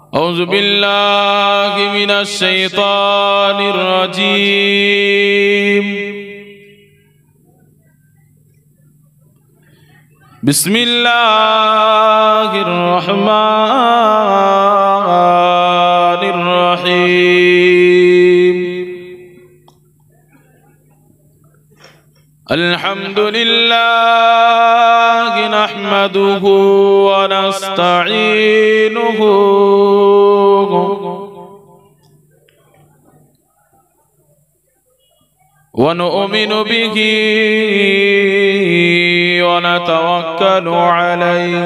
औज़ु बिल्लाहि मिनश शैतानिर रजीम। बिस्मिल्लाहिर रहमानिर रहीम। अल्हम्दुलिल्लाहि नहमदुहु व नस्तईनुहु व नु'मिनु बिही व नतवक्कलु अलैहि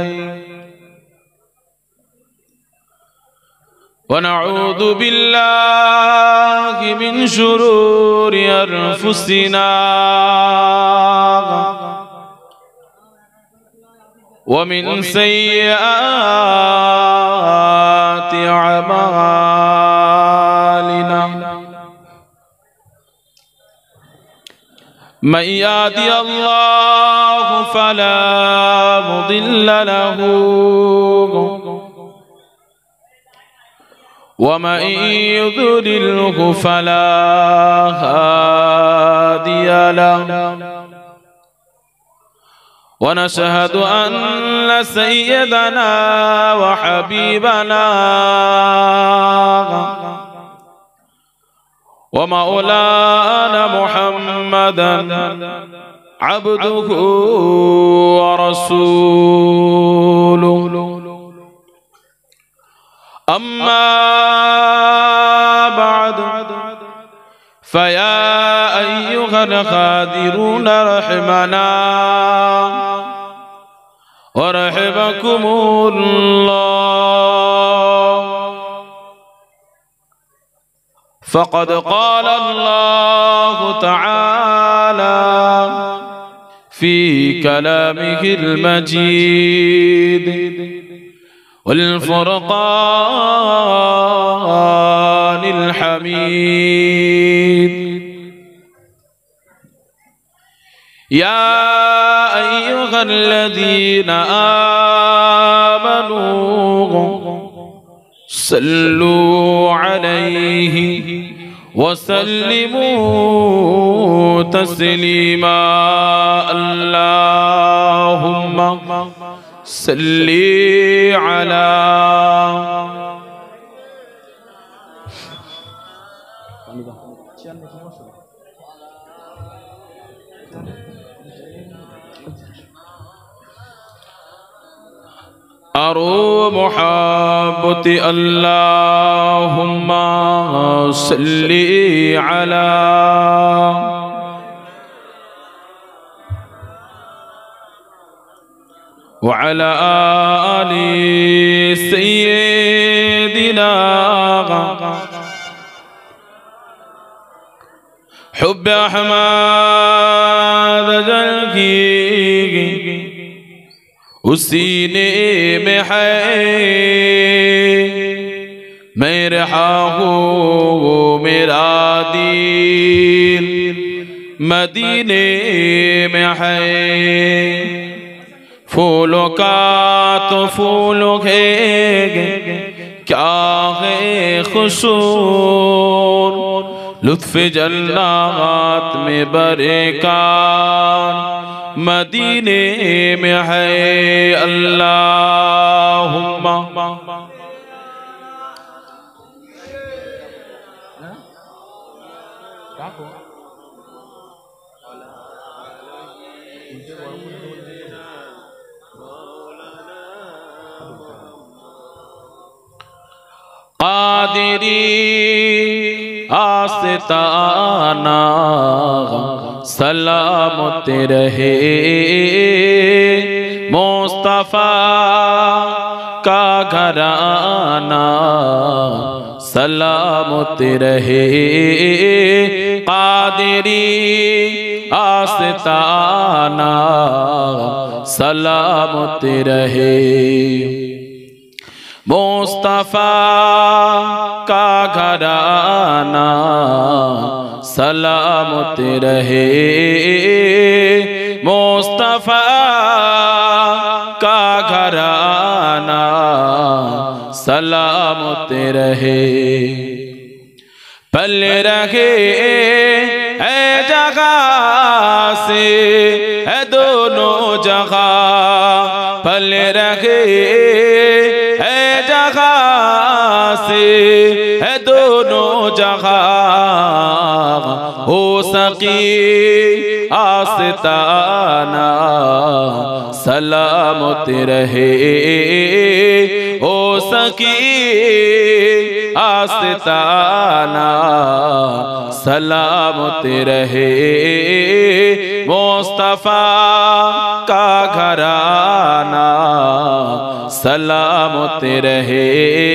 व नऊज़ु बिल्लाहि मिन शुरूरि अनफुसिना व मिन सय्यिआति अमालिना। मन यहदिहिल्लाहु फला मुदिल्ल लहु व मन युद्लिल्हु फला हादिय लहु। व नशहदु अन्न सय्यदना व हबीबना व मौलाना मुहम्मदन अब्दुहु व रसूलुहु। अम्मा बअद फया अय्युहल क़ादिरून रहमना व रहमकुमुल्लाह। फ़क़द क़ाल अल्लाहु तआला फ़ी कलामिहिल मजीद वल फ़ुरक़ानिल हमीद। या अय्युहल्लज़ीना आमनू सल्लू अलैहि वसल्लिमू तस्लीमा। अल्लाहुम्मा सल्ली अला अरो मुहब्बती अल्लाहुम्मा सल्ली अला व अला आलि सय्यिदिना। हुब्ब अहमद जल की उसीने में है, मैं रहा हूँ मेरा दिल मदीने में है। फूलों का तो फूल है, क्या है खुशूर, लुत्फ़ जन्नत में बरकत मदीने में है। अल्लाहुम्मा क़ादिरी आस्ताना सलामत रहे, मुस्तफ़ा का घराना सलामत रहे। क़ादिरी आस्ताना सलामत रहे, मुस्तफ़ा का घराना सलामत रहे, मुस्तफ़ा का घराना सलामत रहे। पल रहे है जगह से है दोनों जगह, पल रहे है जगह से है दोनों जगह, हो सकी आस्ताना सलामत रहे, हो सकी आस्ताना सलामत रहे। मुस्तफा का घराना सलामत रहे,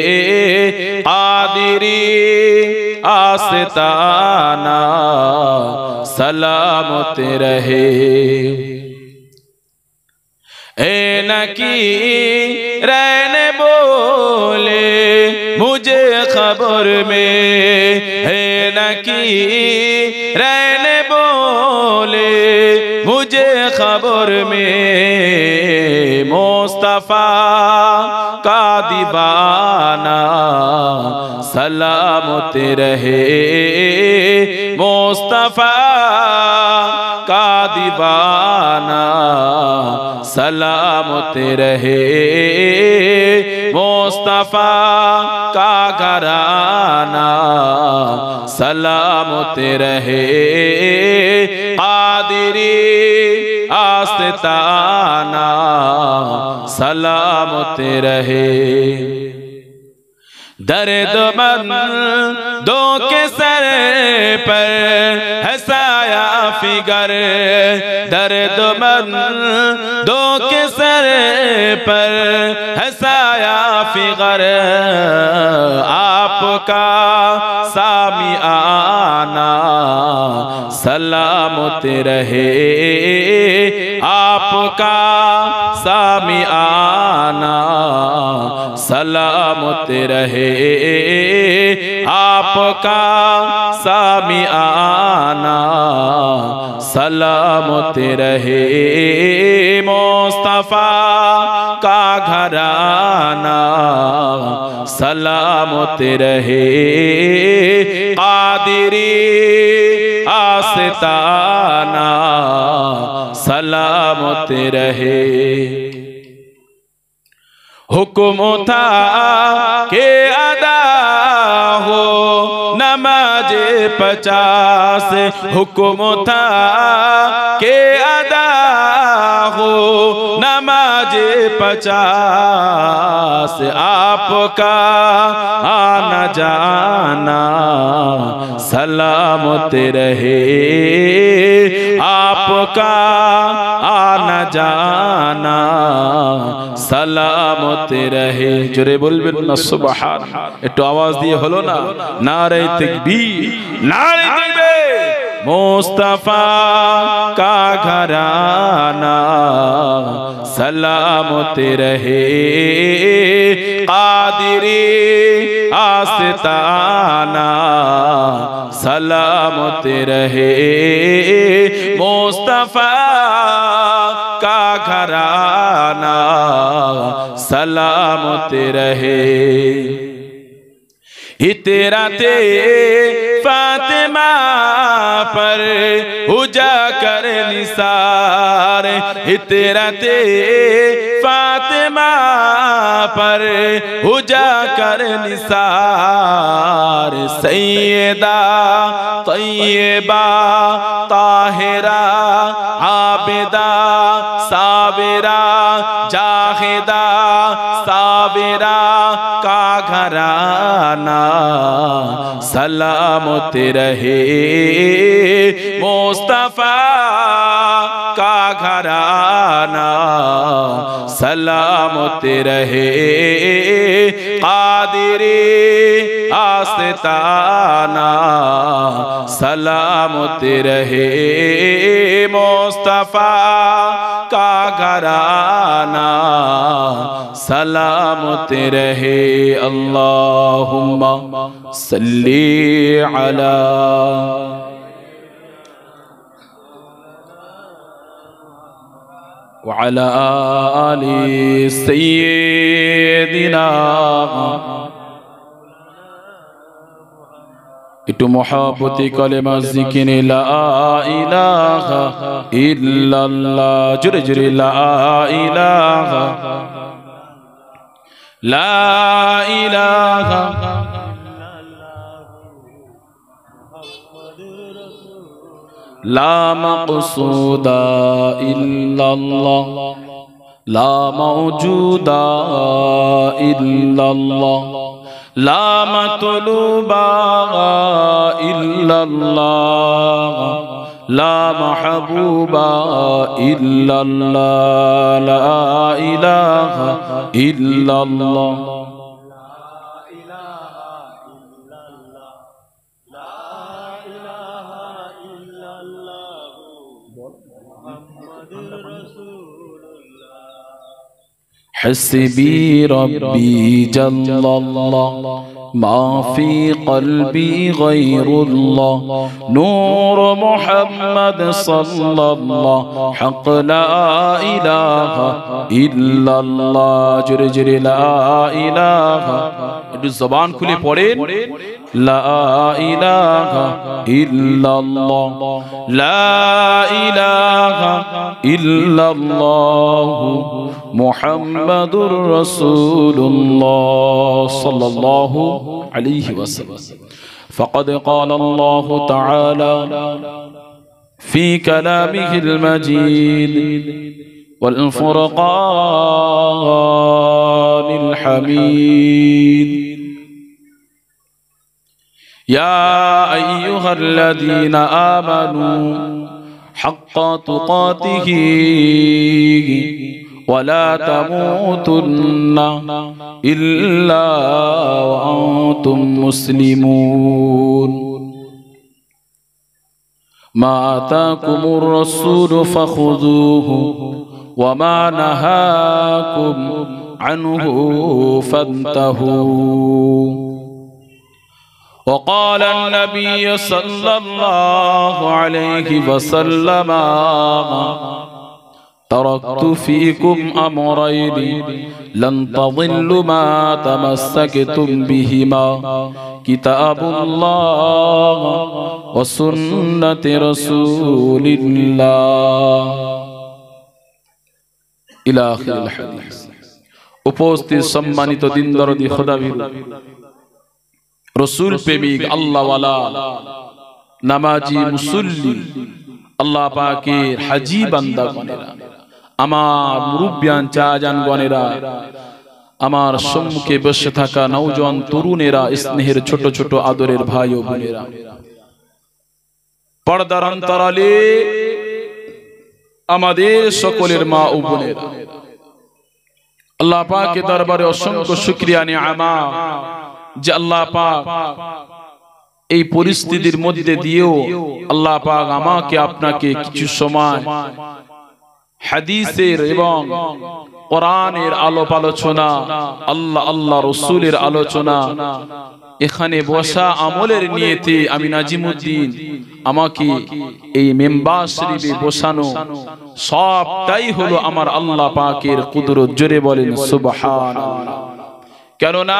कादिरी आस्ताना सलामत रहे। ए नकी रहने बोले मुझे खबर में, है नकी रहने बोले मुझे खबर में, मुस्तफा का दीवाना सलामत रहे, मुस्तफा का दीवाना सलामत रहे। मुस्तफा का घराना सलामत रहे, कादिरी आस्ताना सलामत रहे। दर्द मंदों के सर पर है साया फिगर, दर्द मंदों के सर पर है साया फिगर, आपका सामिआना सलामत रहे, आपका सामिआना सलामत रहे, आपका सामिआना सलामत रहे। मुस्तफा का घराना सलामत रहे, कादिरी आस्ताना सलामत रहे। हुक्म था के अदा हो नमाज 50, हुक्म था के अदा हो नमाज 50, आपका आना जाना सलामत रहे, आपका आना जाना सलामत रहे। जोरे बोलबेन ना सुबहान, একটু आवाज दिए হলো না, नारे तकबीर, नारे तकबीर। मुस्तफा का घराना सलामत रहे, कादिरी आस्ताना सलामत रहे। मुस्तफा का घराना सलामत रहे। इतराते फातिमा पर उजा कर निसार, इतराते फातिमा पर उजा कर निसार, सैयदा तैयबा ताहिरा आबिदा साबिरा जाहिदा साबिरा का घराना सलामत रहे। मुस्तफा का घराना सलामत रहे, कादिरी आस्ताना सलामत रहे। मुस्तफा का घराना सलामत रहे। अल्लाहुम्मा सल्ली अला وعلى آل سيدنا একটু মহাব্বতে কালেমা জিকিরে লা ইলাহা ইল্লাল্লাহ, জোরে জোরে লা ইলাহা লা মাকসুদা ইল্লাল্লাহ, লা মাওজুদা ইল্লাল্লাহ, লা মাতলুবা ইল্লাল্লাহ, লা মাহবুবা ইল্লাল্লাহ, লা ইলাহা ইল্লাল্লাহ। حسبي ربي جل الله ما في قلبي غير الله نور محمد صلى الله حق لا إله إلا الله جري جري لا إله একটু জবান খুলে পড়েন লা ইলাহা ইল্লাল্লাহ লা ইলাহা ইল্লাল্লাহ মুহাম্মাদুর রাসূলুল্লাহ সাল্লাল্লাহু আলাইহি ওয়াসাল্লাম। فقد قال الله تعالى في كلامه المجيد والفرقان الحميد يا أيها الذين آمنوا حق تقاته ولا تموتن إلا وأنتم مسلمون ما آتاكم الرسول فخذوه وما نهاكم عنه فانتهوا وقال النبي صلى الله عليه وسلم تركت فيكم أمرين لن تضلوا ما تمسكتم بهما كتاب الله وسنة رسول الله إلى آخر الحديث। উপস্থিত সম্মানিত দিন দরদি খোদাবীর রসুল প্রেমিক আল্লাহওয়ালা নামাজি মুসল্লি আল্লাহ পাকের হাজি বান্দাগণেরা, আমার মুরব্বিয়ান চাচান গণেরা, আমার সম্মুখে বসে থাকা নওজোয়ান তরুণেরা, স্নেহের ছোট ছোট আদরের ভাই ও বোনেরা, পর্দার অন্তরালে আমাদের সকলের মা ও বোনেরা, আল্লাহ পাকের দরবারে অসংখ্য শুকরিয়া নিয়ামত যে আল্লাহ পাক এই পরিস্থিতির মধ্যে দিয়েও আল্লাহ পাক আমাকে আপনাকে কিছু সময় হাদিসের এবং কোরআনের আলাপ আলোচনা, আল্লাহ আল্লাহ রাসূলের আলোচনা, এখানে বসা আমলের নিয়তে আমি নাজিমউদ্দিন আমাকে এই মেম্বার শরীফে বসানো সবটাই হলো আমার আল্লাহ পাকের কুদরত। জোরে বলেন সুবহানাল্লাহ। কেননা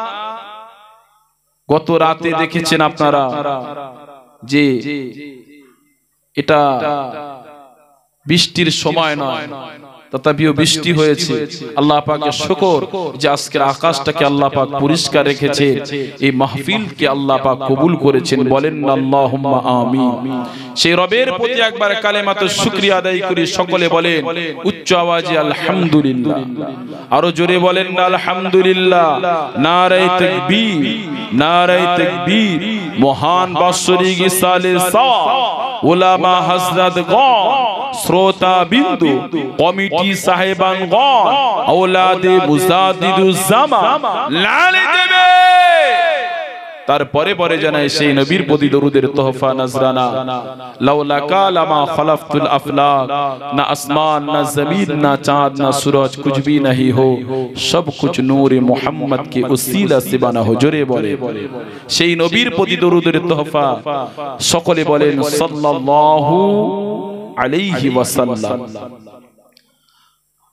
গত রাতে দেখেছেন আপনারা যে এটা বৃষ্টির সময় নয়, তথাপিও বৃষ্টি হয়েছে। আল্লাহ পাকের শুকর যে আজকের আকাশটাকে আল্লাহ পাক পরিষ্কার রেখেছে, এই মাহফিলকে আল্লাহ পাক কবুল করেছেন। বলেন আল্লাহুম্মা আমিন। সেই রবের প্রতি একবার কালেমাতে শুকরিয়া আদায় করি। সকলে বলেন উচ্চ আওয়াজে আলহামদুলিল্লাহ। আরো জোরে বলেন আলহামদুলিল্লাহ। নারায়ে তাকবীর, নারায়ে তাকবীর। মহান বাৎসরিক ইসালে সা উলামা হযরতগণ, শ্রোতা বিন্দু, কমিটি সাহেবানগণ, আওলাদে মুজাদ্দিদুজ্জামান লালে দেবে। তারপরে পরে জানাই সেই নবীর প্রতি দরুদের তোহফা নজরানা। লাউলা কালামা খলাফতুল আফলাক, না আসমান না জমিন না চাঁদ না सूरज कुछ भी नहीं हो, सब कुछ नूर मोहम्मद के उसीला से बना हो। জোরে বলে সেই নবীর প্রতি দরুদের তোহফা। সকলে বলেন সাল্লাল্লাহু আলাইহি ওয়াসাল্লাম।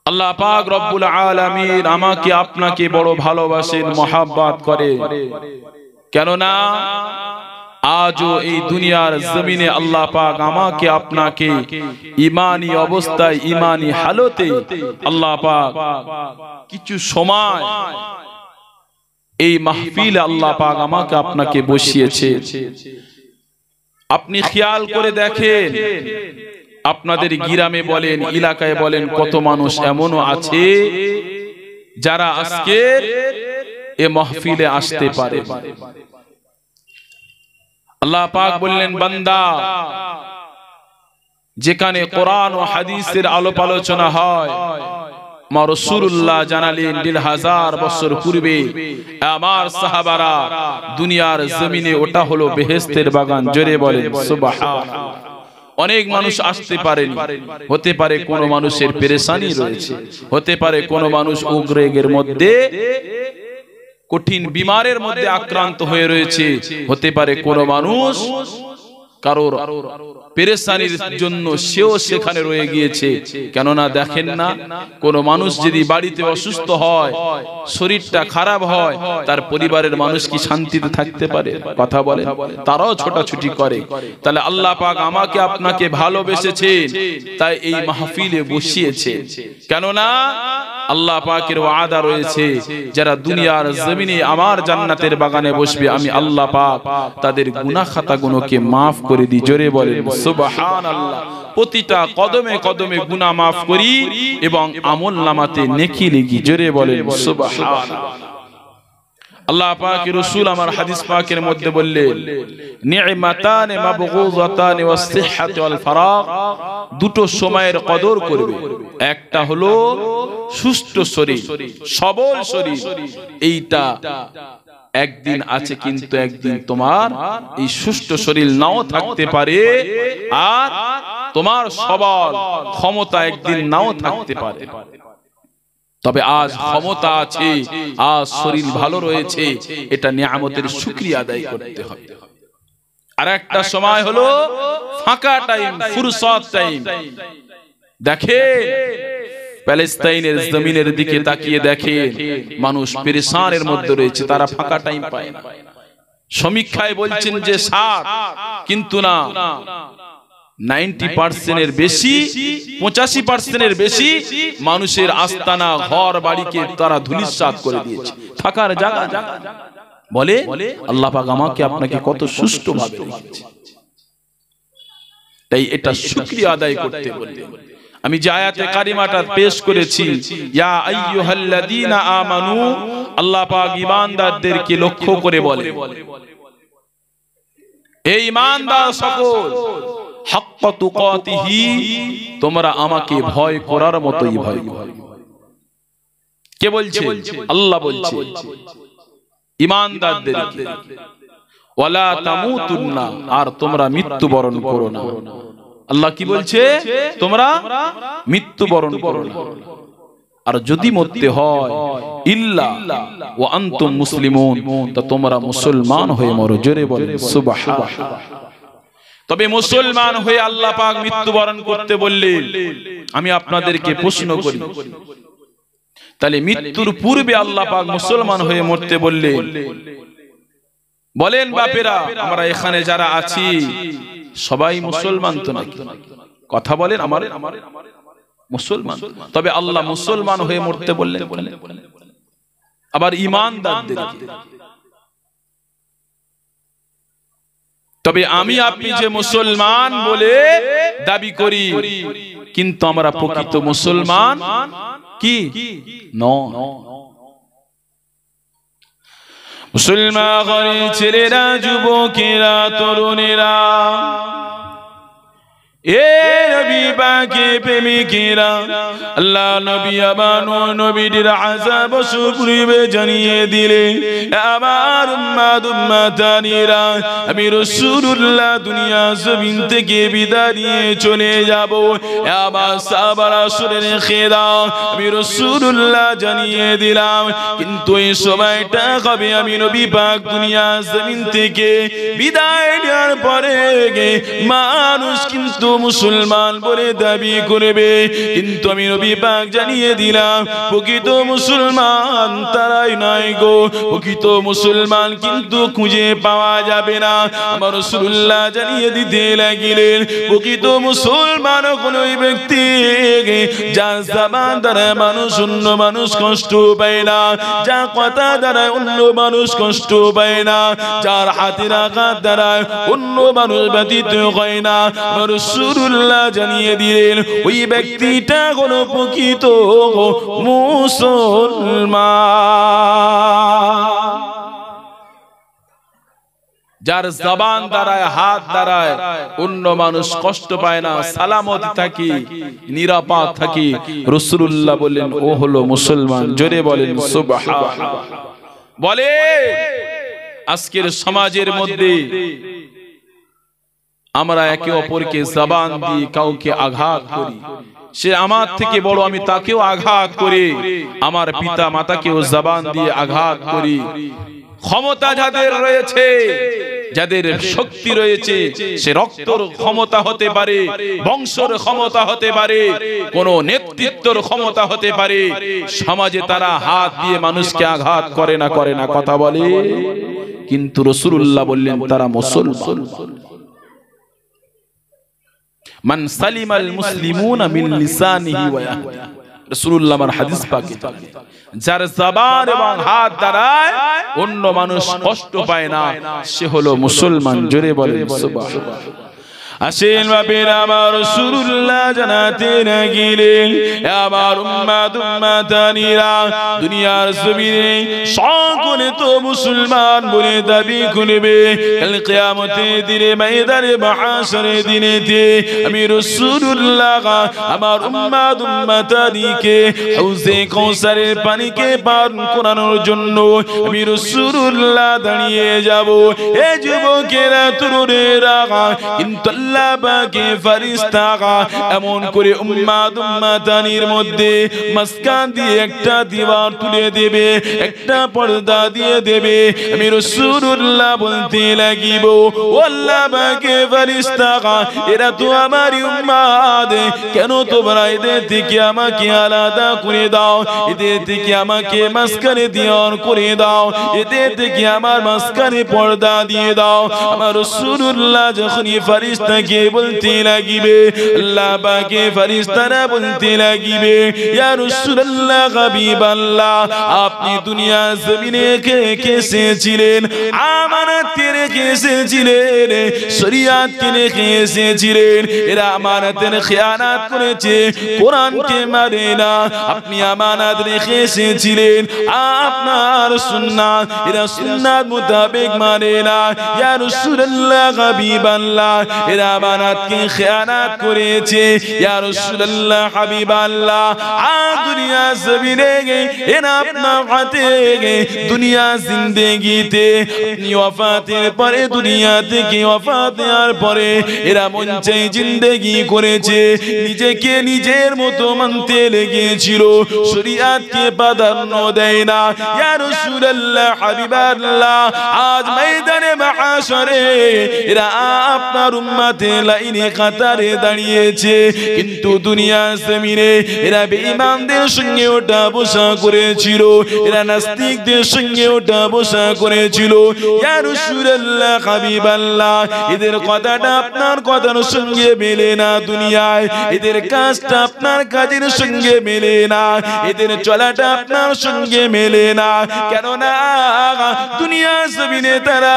আল্লাহ পাক রব্বুল আলামিন আমাকে আপনাকে বড় ভালোবাসেন, মহব্বত করে। কেননা আজও এই দুনিয়ার জমিনে আল্লাহ পাক আমাকে আপনাকে ঈমানি অবস্থায়, ঈমানি হালতে আল্লাহ পাক কিছু সময় এই মাহফিলে আল্লাহ পাক আমাকে আপনাকে বসিয়েছে। আপনি খেয়াল করে দেখেন, আপনাদের গ্রামে বলেন, এলাকায় বলেন, কত মানুষ এমনও আছে যারা আজকে এ মাহফিলে আসতে পারে। আল্লাহ পাক বললেন, বান্দা, যেখানে কোরআন ও হাদিসের আলোপ আলোচনা হয়, আমার রাসূলুল্লাহ জানালেন ১৫০০ বছর পূর্বে আমার সাহাবারা দুনিয়ার জমিনে ওটা হলো বেহেশতের বাগান। জোরে বলেন সুবহানাল্লাহ। অনেক মানুষ আসতে পারেন, হতে পারে কোন মানুষের পেরেশানি রয়েছে, হতে পারে কোন মানুষ উদ্বেগের মধ্যে, কঠিন বিমারের মধ্যে আক্রান্ত হয়ে রয়েছে, হতে পারে কোন মানুষ কারোর পেরেশানির জন্য সেও সেখানে রয়ে গিয়েছে। কেননা দেখেন না, কোন মানুষ যদি বাড়িতে অসুস্থ হয়, শরীরটা খারাপ হয়, তার পরিবারের মানুষ কি শান্তিতে থাকতে পারে? কথা বলে, তারাও ছোটাছুটি করে। তাহলে আল্লাহ পাক আমাকে আপনাকে ভালোবেসেছেন, তাই এই মাহফিলে বসিয়েছে। কেননা আল্লাহ পাকের ওয়াদা রয়েছে, যারা দুনিয়ার জমিনে আমার জান্নাতের বাগানে বসবে, আমি আল্লাহ পাক তাদের গুনাহ খাতাগুলোকে মাফ করে দিই। জোরে বলেন সুবহানাল্লাহ। প্রতিটা কদমে কদমে গুনাহ মাফ করি এবং আমলনামাতে নেকি লিখি। জোরে বলেন সুবহানাল্লাহ। আল্লাহ পাকের রাসূল আমার হাদিস পাকের মধ্যে বললেন, নি'মাতান মাবগুযাতান ওয়াস-সিহহাত ওয়াল ফারাগ, দুটো সময়ের কদর করবে। একটা হলো সুস্থ শরীর, সবল শরীর। এইটা একদিন আছে, কিন্তু একদিন তোমার এই সুস্থ শরীর নাও থাকতে পারে, আর তোমার সবল ক্ষমতা একদিন নাও থাকতে পারে। তবে আজ ক্ষমতা আছে, আজ শরীর ভালো রয়েছে, এটা নিয়ামতের শুকরিয়া আদায় করতে হবে। আর একটা সময় হলো ফাঁকা টাইম, ফুরসত টাইম। দেখে প্যালেস্তাইনের জমিনের দিকে তাকিয়ে দেখে, মানুষ পেরেশানের মধ্যে রয়েছে, তারা ফাঁকা টাইম পায় না। সমীক্ষায় বলছেন যে 60, কিন্তু না, 90% বেশি, 85% বেশি মানুষের আস্তানা, ঘর বাড়িকে তারা ধূলিসাৎ করে দিয়েছে, থাকার জায়গা। বলে আল্লাহ পাক আমাকে আপনাকে কত সুষ্ঠুভাবে রেখেছে। তাই এটা শুকরিয়া আদায় করতে বলে আমি যে আয়াতে কারিমাটা পেশ করেছি, ইয়া আইয়ুহাল্লাযীনা আমানু, আল্লাহ পাক ঈমানদারদেরকে লক্ষ্য করে বলে, এই ঈমানদার সকল, হাক্কা তুকাতিহি, তোমরা আমাকে ভয় করার মতোই ভয় করো। কে বলছে? আল্লাহ বলছে ঈমানদারদেরকে, ওয়ালা তামুতুন্না, আর তোমরা মৃত্যুবরণ করো না। আল্লাহ কি বলছে? তোমরা মৃত্যুবরণ করো না। আর যদি মরতে হয়, ইল্লা ওয়া আনতুম মুসলিমুন, তো তোমরা মুসলমান হয়ে মরো। জোরে বলেন সুবহানাল্লাহ। তবে মুসলমান হয়ে আল্লাহ পাক মৃত্যুবরণ করতে বললেন। আমি আপনাদেরকে প্রশ্ন করি, তাহলে মৃত্যুর পূর্বে আল্লাহ পাক মুসলমান হয়ে মরতে বললেন, বলেন বাপেরা, আমরা এখানে যারা আছি সবাই মুসলমান তো নাকি? কথা বলেন, আমার মুসলমান। তবে আল্লাহ মুসলমান হয়ে মরতে বললেন। আবার ঈমানদারদেরকে। তবে আমি আপনি যে মুসলমান বলে দাবি করি, কিন্তু আমরা প্রকৃত মুসলমান কি নয়। মুসলমান ঘরের ছেলেরা, যুবকেরা, তরুণেরা, এ নবী পাকের প্রেমিকেরা, আল্লাহ নবী আমার নবীর আযাব সুপূর্বে জানিয়ে দিলে, আমার উম্মত উম্মতানিরা, আমি রাসূলুল্লাহ দুনিয়া জমিন থেকে বিদায় নিয়ে চলে যাব। আমার সাহাবারা শুনে রেখে দাও, আমি রাসূলুল্লাহ জানিয়ে দিলাম, কিন্তু এই সময়টা হবে আমি নবী পাক দুনিয়া জমিন থেকে বিদায় নেওয়ার পরে মানুষ কিন্তু মুসলমান বলে দাবি করবে, কিন্তু আমি নবী পাক জানিয়ে দিলাম প্রকৃত মুসলমান তারাই নয় গো। প্রকৃত মুসলমান কিন্তু খুঁজে পাওয়া যাবে না। আমার রাসূলুল্লাহ জানিয়ে দিতে লাগিলেন প্রকৃত মুসলমান কোন ওই ব্যক্তি যার জবান দ্বারা মানুষ অন্য মানুষ কষ্ট পায় না, যার কথা দ্বারা অন্য মানুষ কষ্ট পায় না, যার হাতের আঘাত দ্বারা অন্য মানুষ ব্যতীত হয় না। আমার রাসূলুল্লাহ জানিয়ে দিলেন ওই ব্যক্তিটা কোন প্রকৃত মুসলমান। যার জবান দ্বারায় হাত দ্বারায় অন্য মানুষ কষ্ট পায় না, সালামতি থাকি, নিরাপদ থাকি, রাসূলুল্লাহ বললেন ও হলো মুসলমান। জোরে বলেন সুবহানাল্লাহ। বলে আজকের সমাজের মধ্যে আমরা একে অপরকে জবান দিয়ে কাউকে আঘাত করি, সে আমার থেকে বড় আমি তাকেও আঘাত করি, আমার পিতা মাতাকেও জবান দিয়ে আঘাত করি। ক্ষমতা যাদের রয়েছে, যাদের শক্তি রয়েছে, সে রক্তর ক্ষমতা হতে পারে, বংশের ক্ষমতা হতে পারে, কোন নেতৃত্বের ক্ষমতা হতে পারে, সমাজে তারা হাত দিয়ে মানুষকে আঘাত করে না, করে না, কথা বলে। কিন্তু রাসূলুল্লাহ বললেন তারা মুসলমান। মান সালিমাল মুসলিমুনা মিন লিসানিহি ওয়া ইয়াদিহি, রাসূলুল্লাহ আমার হাদিস পাকে, যার জবান এবং হাত দ্বারায় অন্য মানুষ কষ্ট পায় না সে হলো মুসলমান। জোরে বলেন সুবহানাল্লাহ। আসেন বাবের আমার রাসূলুল্লাহ জানাতে লাগিলেন আমার উম্মত উম্মতানিরা দুনিয়ার জমিনে সকলে তো মুসলমান বলে দাবি করবে, কাল কিয়ামতের দিনে ময়দানে মাহশরের দিনেতে আমি রাসূলুল্লাহ আমার উম্মত উম্মতানিকে হাউজে কাউসারের পানিকে পান করানোর জন্য আমি রাসূলুল্লাহ দাঁড়িয়ে যাব। এ যুবকেরা তরুণেরা, কিন্তু আল্লাহ পাকে ফেরেশতারা এমন করে উম্মত উম্মতানির মধ্যে মাঝখান দিয়ে একটা দিওয়ার তুলে দেবে, একটা পর্দা দিয়ে দেবে। আমি রাসূলুল্লাহ বলতে লাগিব ও আল্লাহ পাকে ফেরেশতারা, এরা তো আমারই উম্মত, কেন তোমরা এদের থেকে আমাকে আলাদা করে দাও, এদের থেকে আমাকে মাঝখানে দিওয়ার করে দাও, এদের থেকে আমার মাঝখানে পর্দা দিয়ে দাও। আমার রাসূলুল্লাহ যখনই ফেরেশতা কে বলতে লাগিবে, আল্লাহ পাকে ফেরেশতারা বলতে লাগিবে ইয়া রাসূলুল্লাহ হাবিবাল্লাহ, আপনি দুনিয়া জমিনে কে এসেছিলেন, আমানত রেখে এসেছিলেন, শরীয়ত কে রেখে এসেছিলেন। এরা আমানতের খেয়ানত করেছে, কোরআনকে মানে না। আপনি আমানত রেখে এসেছিলেন, আপনার সুন্নাত, এরা সুন্নাত মোতাবেক মানে না। ইয়া রাসূলুল্লাহ হাবিবাল্লাহ, এরা আমানতকে খেয়ানত করেছে। ইয়া রাসূলুল্লাহ হাবিবাল্লাহ, দুনিয়া জমিনে এরা আপনার হাতে দুনিয়া জিন্দেগিতে আপনি ওয়াফাতের পরে দুনিয়া থেকে ওয়াফাত হওয়ার পরে এরা মন চাই জিন্দেগি করেছে, নিজেকে নিজের মতো মানতে লেগেছিল, শরীয়তকে প্রাধান্য দেয় না। ইয়া রাসূলুল্লাহ হাবিবাল্লাহ, আজ ময়দানে মাহশরে এরা আপনার উম্মতে লাইনে কাতারে দাঁড়িয়েছে, কিন্তু দুনিয়া জমিনে এরা বেঈমানদের সঙ্গে ওঠা বসা করেছিল, এরা নাস্তিকদের সঙ্গে ওঠা বসা করেছিল। ইয়া রাসূলুল্লাহ হাবিবাল্লাহ, এদের কথাটা আপনার কথার সঙ্গে মেলে না দুনিয়ায়, এদের কাজটা আপনার কাজের সঙ্গে মেলে না, এদের চলাটা আপনার সঙ্গে মেলে না। কেননা দুনিয়া জমিনে তারা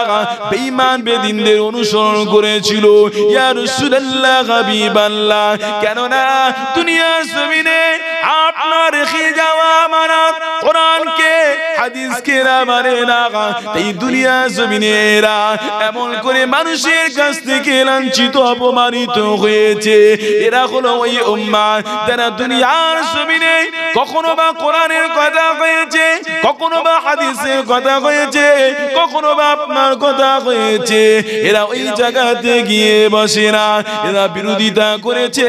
বেঈমান বেদিনদের অনুসরণ করেছিল। ইয়া রাসূলুল্লাহ হাবিবাল্লাহ, কেননা দুনিয়া জমিনে আপনার রেখে যাওয়া আমানত কোরআনকে হাদিসকে মানে না, এই দুনিয়া জমিনে এরা এমন করে মানুষের কাছ থেকে লাঞ্ছিত অপমানিত হয়েছে। এরা হলো ওই উম্মাহ যারা দুনিয়ার জমিনে কখনো বা কোরআনের কথা হয়েছে, কখনো বা হাদিসের কথা হয়েছে, কখনো বা আপনার কথা হয়েছে, এরা ওই জায়গাতে গিয়ে বসে না, এরা বিরোধিতা করেছে,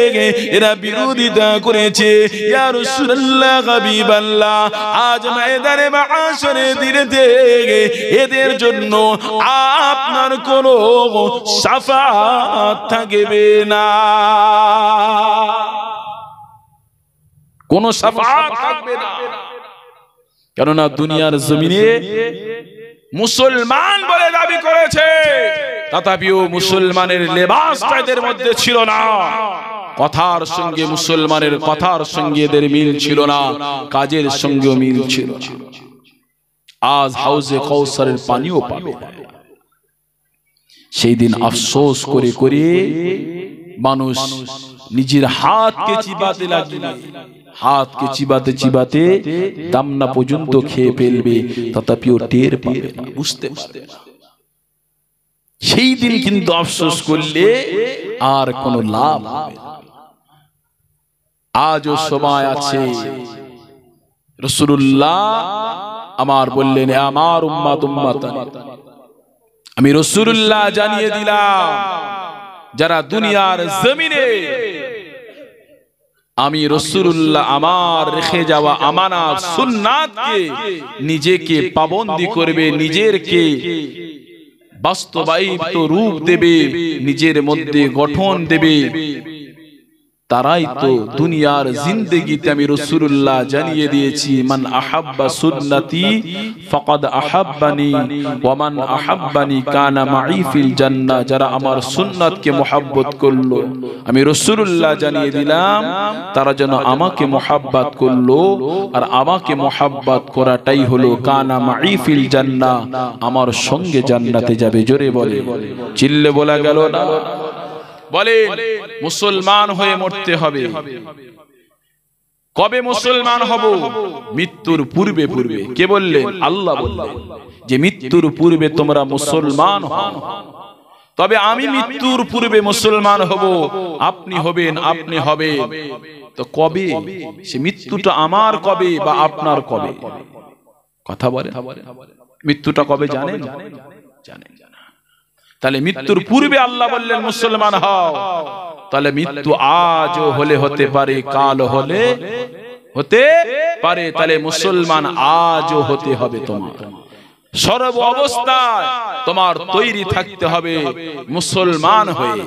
এরা বিরোধিতা করেছে। ইয়া রাসূলুল্লাহ হাবিবাল্লাহ, আজ ময়দানে ময়দানে মাশরে দিনেতে এদের জন্য আপনার কোনো শাফাআত থাকবে না, কোনো শাফাআত থাকবে না। কেননা দুনিয়ার জমিনে মুসলমান বলে দাবি করেছে, তথাপিও মুসলমানের লেবাসটা এদের মধ্যে ছিল না, কথার সঙ্গে মুসলমানের কথার সঙ্গে এদের মিল ছিল না, কাজের সঙ্গেও মিল ছিল না। আজ হাউজে কাউসারের পানিও পাবে না। সেই দিন আফসোস করে করে মানুষ নিজের হাতকে চিবাতে লাগবে, হাতকে চিবাতে চিবাতে দামনা পর্যন্ত খেয়ে ফেলবে, তথাপিও টের পাবে না, বুঝতে পারবে না। সেই দিন কিন্তু আফসোস করলে আর কোনো লাভ হবে না। আজও সময় আছে। রাসূলুল্লাহ আমার বললেন, আমার উম্মত উম্মতান, আমি রাসূলুল্লাহ জানিয়ে দিলাম যারা দুনিয়ার জমিনে আমি রাসূলুল্লাহ আমার রেখে যাওয়া আমানত সুন্নাতকে নিজেকে পাবন্দি করবে, নিজেরকে বাস্তবায়িত রূপ দেবে, নিজের মধ্যে গঠন দেবে, তারাই তো দুনিয়ার জিন্দেগিতে আমি রাসূলুল্লাহ জানিয়ে দিয়েছি, মান আহাব্বা সুন্নতি ফাকাদ আহাব্বানি ওয়া মান আহাব্বানি কানা মাই ফিল জান্নাহ। যারা আমার সুন্নাতকে মুহাব্বত করলো, আমি রাসূলুল্লাহ জানিয়ে দিলাম তারা যেন আমাকে মুহাব্বত করলো, আর আমাকে মুহাব্বত করাটাই হলো কানা মাই ফিল জান্নাহ, আমার সঙ্গে জান্নাতে যাবে। জোরে বলে, চিল্লে বলা গেল না? বলে মুসলমান হয়ে মরতে হবে। কবে মুসলমান হব? মৃত্যুর পূর্বে পূর্বে। কে বললেন? আল্লাহ বললেন যে মৃত্যুর পূর্বে তোমরা মুসলমান হও। তবে আমি মৃত্যুর পূর্বে মুসলমান হব, আপনি হবেন, আপনি হবেন। তো কবে? সে মৃত্যুটা আমার কবে বা আপনার কবে? কথা বলেন, মৃত্যুটা কবে জানেন? জানেন? তাহলে মৃত্যুর পূর্বে আল্লাহ বললেন মুসলমান হও। তাহলে মৃত্যু আজও হলে হতে পারে, কাল হলে হতে পারে। তাহলে মুসলমান আজও হতে হবে। তোমার সর্ব অবস্থায় তোমার তৈরি থাকতে হবে মুসলমান হয়ে।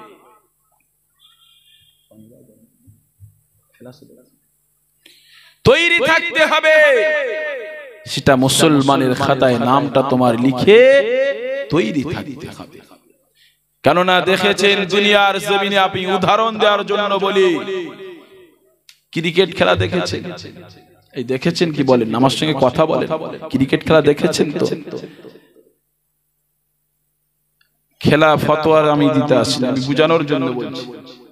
তৈরি থাকতে হবে, সেটা মুসলমানের খাতায় নামটা তোমার লিখে তৈরি থাকতে হবে। কেননা দেখেছেন দুনিয়ার জমিনে, আপনি উদাহরণ দেওয়ার জন্য বলি, ক্রিকেট খেলা দেখেছেন? এই দেখেছেন কি বলেন? আমার সঙ্গে কথা বলেন। ক্রিকেট খেলা দেখেছেন তো? খেলা ফতোয়া আমি দিতে আসি না, আমি বুঝানোর জন্য বলছি।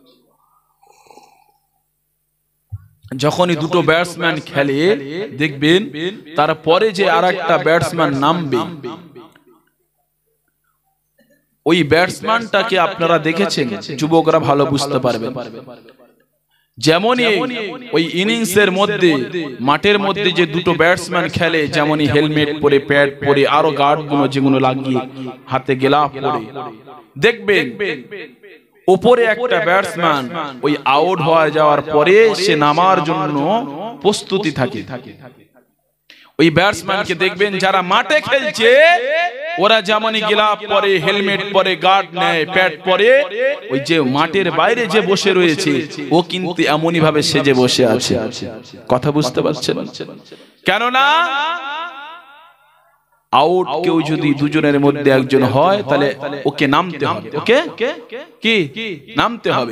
যখনই দুটো ব্যাটসম্যান খেলে দেখবেন তারপরে যে আরেকটা ব্যাটসম্যান নামবে, ওই ব্যাটসম্যানটাকে আপনারা দেখেছেন, যুবকরা ভালো বুঝতে পারবেন। যেমনই ওই ইনিংসের মধ্যে, মাঠের মধ্যে যে দুটো ব্যাটসম্যান খেলে, যেমনই হেলমেট পরে, প্যাড পরে, আরো গার্ড গুলো যেগুলো লাগিয়ে, হাতে গ্লাভ পরে, দেখবেন উপরে একটা ব্যাটসম্যান ওই আউট হয়ে যাওয়ার পরে সে নামার জন্য প্রস্তুতি থাকে। ওই ব্যাটসম্যানকে দেখবেন যারা মাঠে খেলছে, ওরা যেমনই গ্লাভ পরে, হেলমেট পরে, গার্ড নেয়, প্যাড পরে, ওই যে মাঠের বাইরে যে বসে রয়েছে ও কিন্তু এমনই ভাবে সেজে বসে আছে। কথা বুঝতে পারছেন? কেননা আউট কেউ যদি দুজনের মধ্যে একজন হয়, তাহলে ওকে নামতে হবে। ওকে কি নামতে হবে।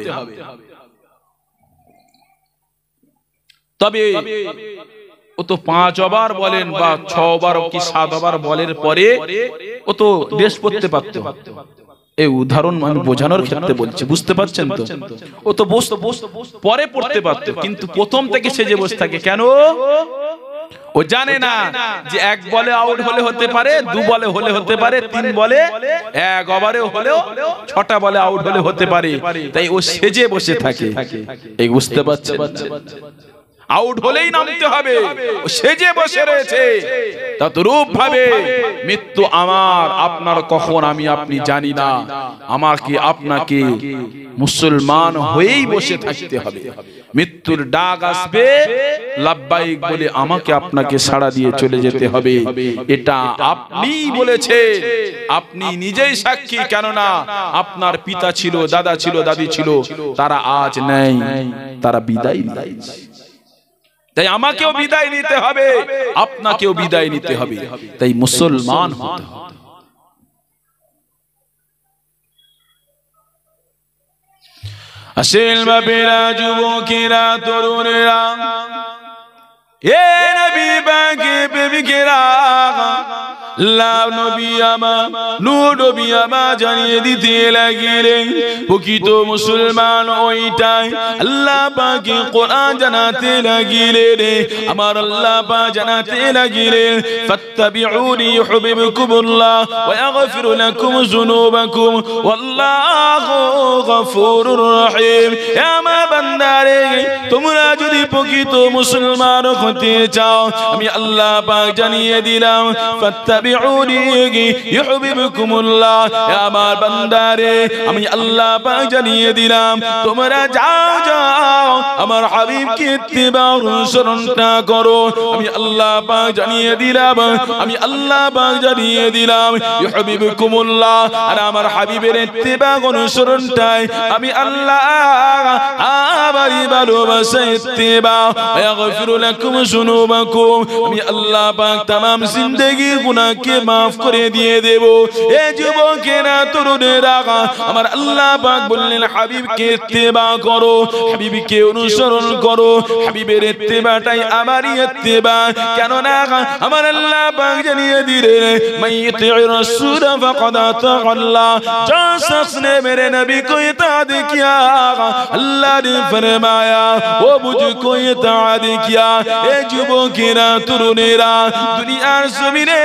তবে ও তো 5 ওভার বলেন বা 6 ওভার কি 7 ওভার বলের পরে ও তো ড্রেস পরতে পারতো। এই উদাহরণ আমি বোঝানোর ক্ষেত্রে বলছি, বুঝতে পারছেন তো? ও তো পরে পড়তে পারতো, কিন্তু প্রথম থেকে সে যে বসে থাকে। কেন? ও জানে না যে 1 বলে আউট হলে হতে পারে, 2 বলে হলে হতে পারে, 3 বলে 1 ওভারে হলেও 6টা বলে আউট হলে হতে পারে। তাই ও সেজে বসে থাকে। এই বুঝতে পারছেন? আউট হলেই নামতে হবে। সে যে বসে রয়েছে তদ্রূপ ভাবে মৃত্যু আমার আপনার কখন আমি আপনি জানি না, আমাকে আপনাকে মুসলমান হয়েই বসে থাকতে হবে। মৃত্যুর ডাক আসবে, লাব্বাইক বলে আমাকে আপনাকে সাড়া দিয়ে চলে যেতে হবে। এটা আপনিই বলেছেন, আপনি নিজেই সাক্ষী। কেননা আপনার পিতা ছিল, দাদা ছিল, দাদি ছিল, তারা আজ নেই, তারা বিদায় নিয়েছে। তাই আমাকেও বিদায় নিতে হবে, আপনাকেও বিদায় নিতে হবে। তাই মুসলমান হতে হবে। আসেন বাবেরা, যুবকেরা, তরুণেরা, এ নবী পাকের প্রেমিকেরা, আল্লাহ নবী আমার, নূর নবী আমার জানিয়ে দিতে লাগলেন প্রকৃত মুসলমান ওইটাই। আল্লাহ পাকে কোরআন জানাতে লাগলেন, আমার আল্লাহ পাক জানাতে লাগলেন, ফাত্তাবিউনি ইউহিব্বুকুমুল্লাহ ওয়া ইয়াগফির লাকুম যুনুবাকুম ওয়াল্লাহু গফুরুর রহিম। হে আমার বান্দারে, তোমরা যদি প্রকৃত মুসলমান হতে চাও, আমি আল্লাহ পাক জানিয়ে দিলাম, ফাত্তাবিউনি ইউহিব্বুকুমুল্লাহ। হে আমার বান্দারে, আমি আল্লাহ পাক জানিয়ে দিলাম, তোমরা যাও যাও আমার হাবিবকে ইত্তিবা অনুসরণটা করো। আমি আল্লাহ পাক জানিয়ে দিলাম, আমি আল্লাহ পাক জানিয়ে দিলাম, ইউহিব্বুকুমুল্লাহ। আর আমার হাবিবের ইত্তিবা অনুসরণটাই আমি আল্লাহ আমারই ভালোবাসা ইত্তিবা। ইয়াগফিরু লাকুম যুনুবাকুম, আমি আল্লাহ পাক तमाम जिंदगी গুনাহকে maaf করে দিয়ে দেব। এ যুবকেরা, তরুণেরা, আমার আল্লাহ পাক বললেন হাবিবকে ইত্তিবা করো, হাবিবকে অনুসরণ করো। হাবিবের ইত্তিবাটাই আমারই ইত্তিবা। কেন না আমার আল্লাহ পাক জানিয়ে দিলেন, মাইয়িতির রাসূল ফাকাদ আতাআল্লাহ। जो शख्स ने मेरे नबी को इताअत किया, अल्लाह ने फरमाया वो मुझको इताअत किया। ए যুবকেরা, তরুণেরা, দুনিয়ার জমিনে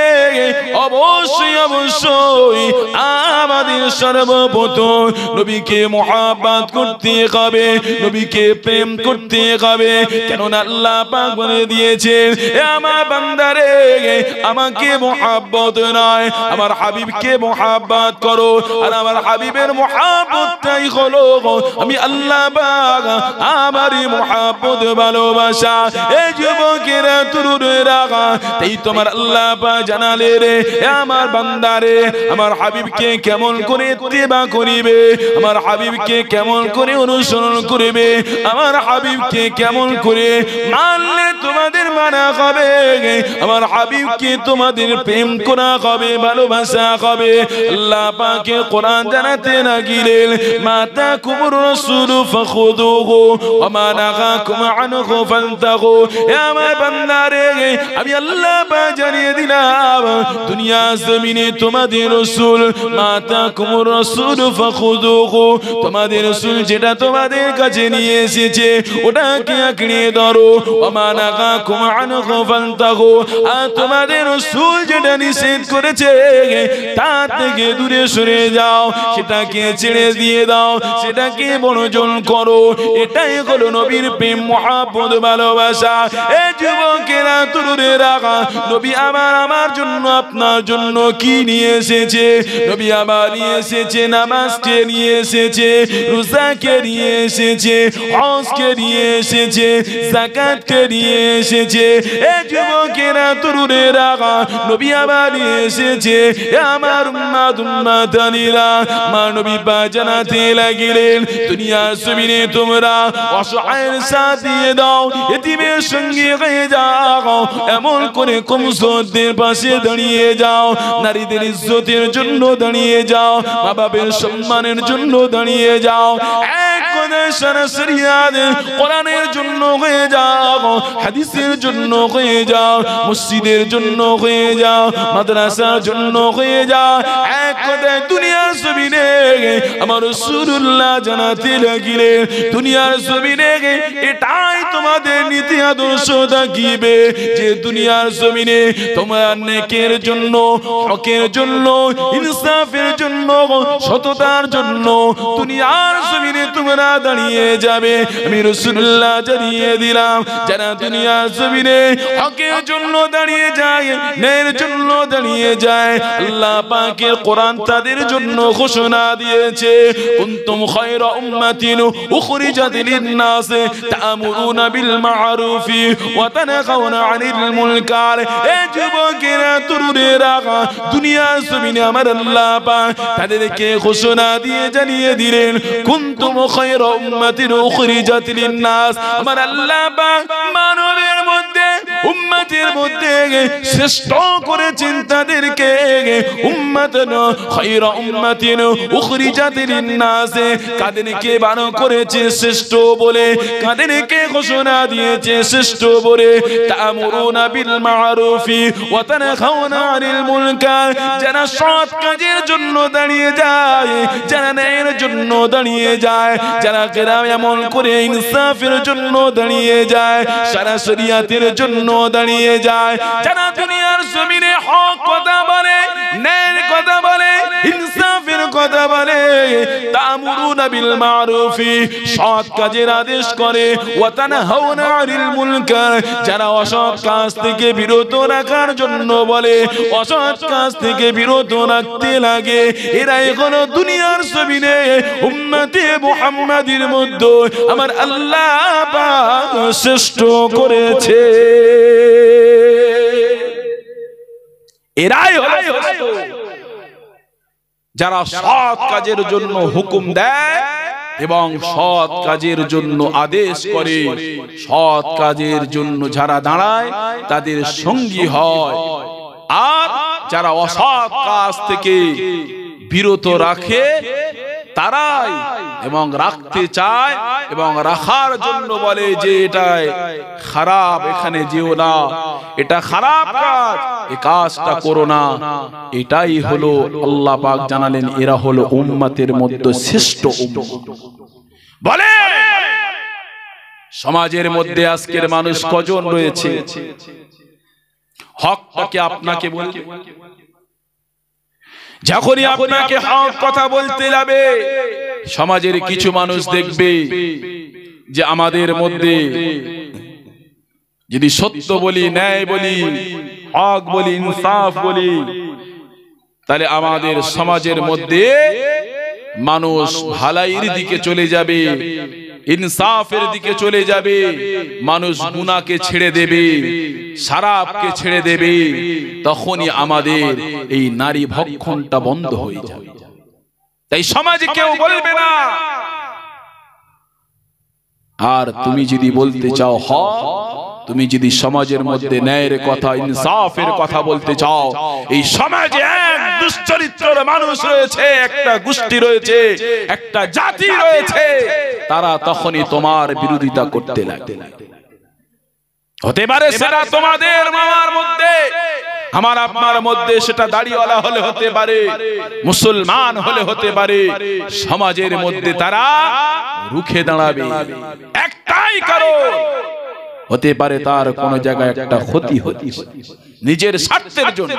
অবশ্যই অবশ্যই আমাদের সর্বপ্রথম নবীকে মুহাব্বত করতে হবে, নবীকে প্রেম করতে হবে। কেননা আল্লাহ পাক বলে দিয়েছেন, এ আমার বান্দারে, আমাকে মুহাব্বত নয়, আমার হাবিবকে মুহাব্বত করো। আর আমার হাবিবের মুহাব্বতটাই হলো আমি আল্লাহ পাক আমারই মুহাব্বত, ভালোবাসা। এই যুবকেরা, তরুণেরা, তাই তোমার আল্লাহ পাক জানালে রে, আমার বান্দারে, আমার হাবিবকে কেমন করে ইত্তিবা করিবে, আমার হাবিবকে কেমন করে অনুসরণ করিবে, আমার হাবিবকে কেমন করে মানলে তোমাদের মানা হবে, আমার হাবিবকে তোমাদের প্রেম করা হবে, ভালোবাসা হবে। আল্লাহ পাকে কোরআন জানাতে লাগিলেন, মাতাকুমুর রাসূলু ফাখুযুহু ওয়া মা নাহাকুম আনহু ফান্তাহু। হে আমার বান্দারে, আমি আল্লাহ পাক জানিয়ে দিলাম, দুনিয়া জমিনে তোমাদের রাসূল, মাতাকুমুর রাসূলু ফাখুযুহু, তোমাদের রাসূল যেটা তোমাদের কাছে নিয়ে এসেছে ওটাকে আঁকড়ে ধরো। ওয়া মা নাহাকুম আনহু ফান্তাহু, আর তোমাদের রাসূল যেটা নিষেধ করেছে তা থেকে দূরে সরে যাও, সেটাকে ছেড়ে দিয়ে দাও, সেটাকে বর্জন করো। এটাই হলো নবীর প্রেম, মুহাব্বত, ভালোবাসা। এই যুবকেরা, তরুণেরা, নবী আমার জন্য, আপনার জন্য কি নিয়ে এসেছে? নবী আমার নিয়ে এসেছে নামাজকে নিয়ে এসেছে, রোজাকে নিয়ে এসেছে, হজকে নিয়ে এসেছে, যাকাতকে নিয়ে এসেছে। এই যুবকেরা, তরুণেরা, নবী আমার নিয়ে এসেছে আমার উম্মত, উম্মতানিরা। আমার নবী পাক জানাতে লাগিলেন, দুনিয়ার জমিনে তোমরা অসহায়ের সাথ দিয়ে দাও, এতিমের সঙ্গে হয়ে যাও, এমন করে কমজোরদের পাশে দাঁড়িয়ে যাও, নারীদের ইজ্জতের জন্য দাঁড়িয়ে যাও, মা বাবার সম্মানের জন্য দাঁড়িয়ে যাও। এক কথায় সারা শরিয়াত কোরআনের জন্য হয়ে যাও, হাদিসের জন্য হয়ে যাও, মসজিদের জন্য হয়ে যাও, মাদ্রাসার জন্য হয়ে যাও। এক কথায় দুনিয়ার জমিনে আমার রাসূলুল্লাহ জানাতে লাগিলেন, দুনিয়ার জমিনে এটাই তোমাদের নীতি আদর্শ থাকিবে যে দুনিয়ার জমিনে তোমার নেকের জন্য, হকের জন্য, ইনসাফের জন্য, সততার জন্য দুনিয়ার জমিনে তোমরা দাঁড়িয়ে যাবে। আমি রাসূলুল্লাহ জানিয়ে দিলাম, যারা দুনিয়ার জমিনে হকের জন্য দাঁড়িয়ে যায়, ন্যায়ের জন্য দাঁড়িয়ে যায়, আল্লাহ পাকের কোরআন তাদের জন্য ঘোষণা দিয়েছে, কুনতুম খায়রা উম্মাতিন উখরিজাত লিন-নাস তা'মুরুনা বিল মা'রুফি ওয়া তানহাউনা আনিল মুনকার। এ যুবকেরা, তরুণেরা, দুনিয়ার জমিনে আমার আল্লাহ পাক তাদেরকে ঘোষণা দিয়ে জানিয়ে দিলেন, কুনতুম খায়রা উম্মাতিন উখরিজাত লিন-নাস। আমার আল্লাহ পাক মানবের মধ্যে, উম্মতের মধ্যে শ্রেষ্ঠ করেছেন তাদেরকে উম্মাতান খায়রা উম্মাতিন উখরিজাত লিন-নাস। কাদেরকে বানো করেছে শ্রেষ্ঠ বলে, কাদেরকে ঘোষণা দিয়েছে শ্রেষ্ঠ বলে, তা'মুরুনা বিল মা'রুফি ওয়া তানহাউনা আনিল মুনকার। যারা সৎ কাজের জন্য দাঁড়িয়ে যায়, যারা ন্যায়ের জন্য দাঁড়িয়ে যায়, যারা কেরাম এমন করে ইনসাফের জন্য দাঁড়িয়ে যায়, সারা শরিয়াতের জন্য দাঁড়িয়ে যায়, যারা দুনিয়ার জমিনে হক কথা বলে, ন্যায়ের কথা বলে, ইনসাফের কথা বলে, তা'মুরুনা বিল মা'রুফি সৎ কাজের আদেশ করে, ওয়া তানহাউনা আনিল মুনকার যারা অসৎ কাজ থেকে বিরত রাখার জন্য বলে, অসৎ কাজ থেকে বিরত রাখতে লাগে, এরাই হলো দুনিয়ার জমিনে উম্মতে মুহাম্মাদের মধ্যে আমার আল্লাহ পাক শ্রেষ্ঠ করেছে। এরাই হলো যারা সৎ কাজের জন্য হুকুম দেয় এবং সৎ কাজের জন্য আদেশ করে, সৎ কাজের জন্য যারা দাঁড়ায় তাদের সঙ্গী হয়, আর যারা অসৎ কাজ থেকে বিরত রাখে তারাই এবং রাখতে চায় এবং রাখার জন্য বলে যে এটাই খারাপ, এখানে যেও না, এটা খারাপ কাজ, এই কাজটা করো না। এটাই হলো আল্লাহ পাক জানালেন এরা হলো উম্মতের মধ্যে শ্রেষ্ঠ উম্মত। বলে সমাজের মধ্যে আজকের মানুষ কজন রয়েছে হকটাকে আপনাকে বলবে, যখনই আপনাকে হক কথা বলতে যাবে সমাজের কিছু মানুষ দেখবে যে আমাদের মধ্যে যদি সত্য বলি, ন্যায় বলি, হক বলি, ইনসাফ বলি, তাহলে আমাদের সমাজের মধ্যে মানুষ ভালাইয়ের দিকে চলে যাবে, ইনসাফের দিকে চলে যাবে, মানুষ গুনাহকে ছেড়ে দেবে, শরাবকে ছেড়ে দেবে, তখনই আমাদের এই নারী ভক্ষণটা বন্ধ হয়ে যাবে। তাই সমাজে কেউ বলবে না। আর তুমি যদি বলতে চাও হক, তুমি যদি সমাজের মধ্যে ন্যায়ের কথা, ইনসাফের কথা বলতে চাও, এই সমাজে এক দুশ্চরিত্রের মানুষ রয়েছে, একটা গোষ্ঠী রয়েছে, একটা জাতি রয়েছে, তারা তখনই তোমার বিরোধিতা করতে লাগে। হতে পারে সেটা তোমাদের মামার মধ্যে, আমার আপনার মধ্যে, সেটা দাড়িওয়ালা হলে হতে পারে, মুসলমান হলে হতে পারে, সমাজের মধ্যে তারা রুখে দাঁড়াবে একটাই কারণ, হতে পারে তার কোন জায়গায় একটা ক্ষতি হচ্ছে নিজের স্বার্থের জন্য,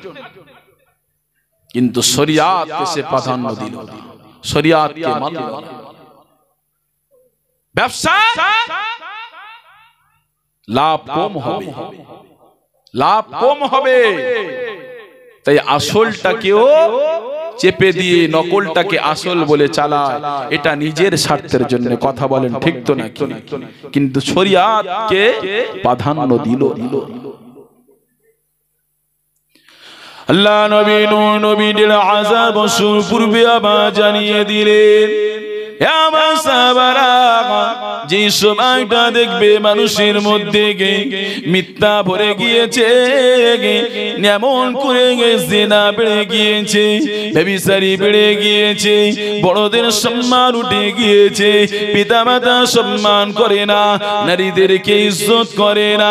কিন্তু শরিয়াতকে সে প্রাধান্য দিল না, শরিয়াতকে মানল না। ব্যবসা লাভ কম হবে, লাভ কম হবে, তাই আসলটাকেও চেপে দিয়ে নকলটাকে আসল বলে চালায়, এটা নিজের স্বার্থের জন্য। কথা বলেন ঠিক তো নাকি? কিন্তু শরিয়াতকে প্রাধান্য দিল। আল্লাহ নবী নূহ নবী ১৫০০ বছর পূর্বে আবার জানিয়ে দিলেন, যে সময়টা দেখবে মানুষের মধ্যে মিথ্যা ভরে গিয়েছে, এমন করে জিনা বেড়ে গিয়েছে, ব্যভিচারী বেড়ে গিয়েছে, বড়দের সম্মান উঠে গিয়েছে, পিতা মাতা সম্মান করে না, নারীদেরকে ইজ্জত করে না,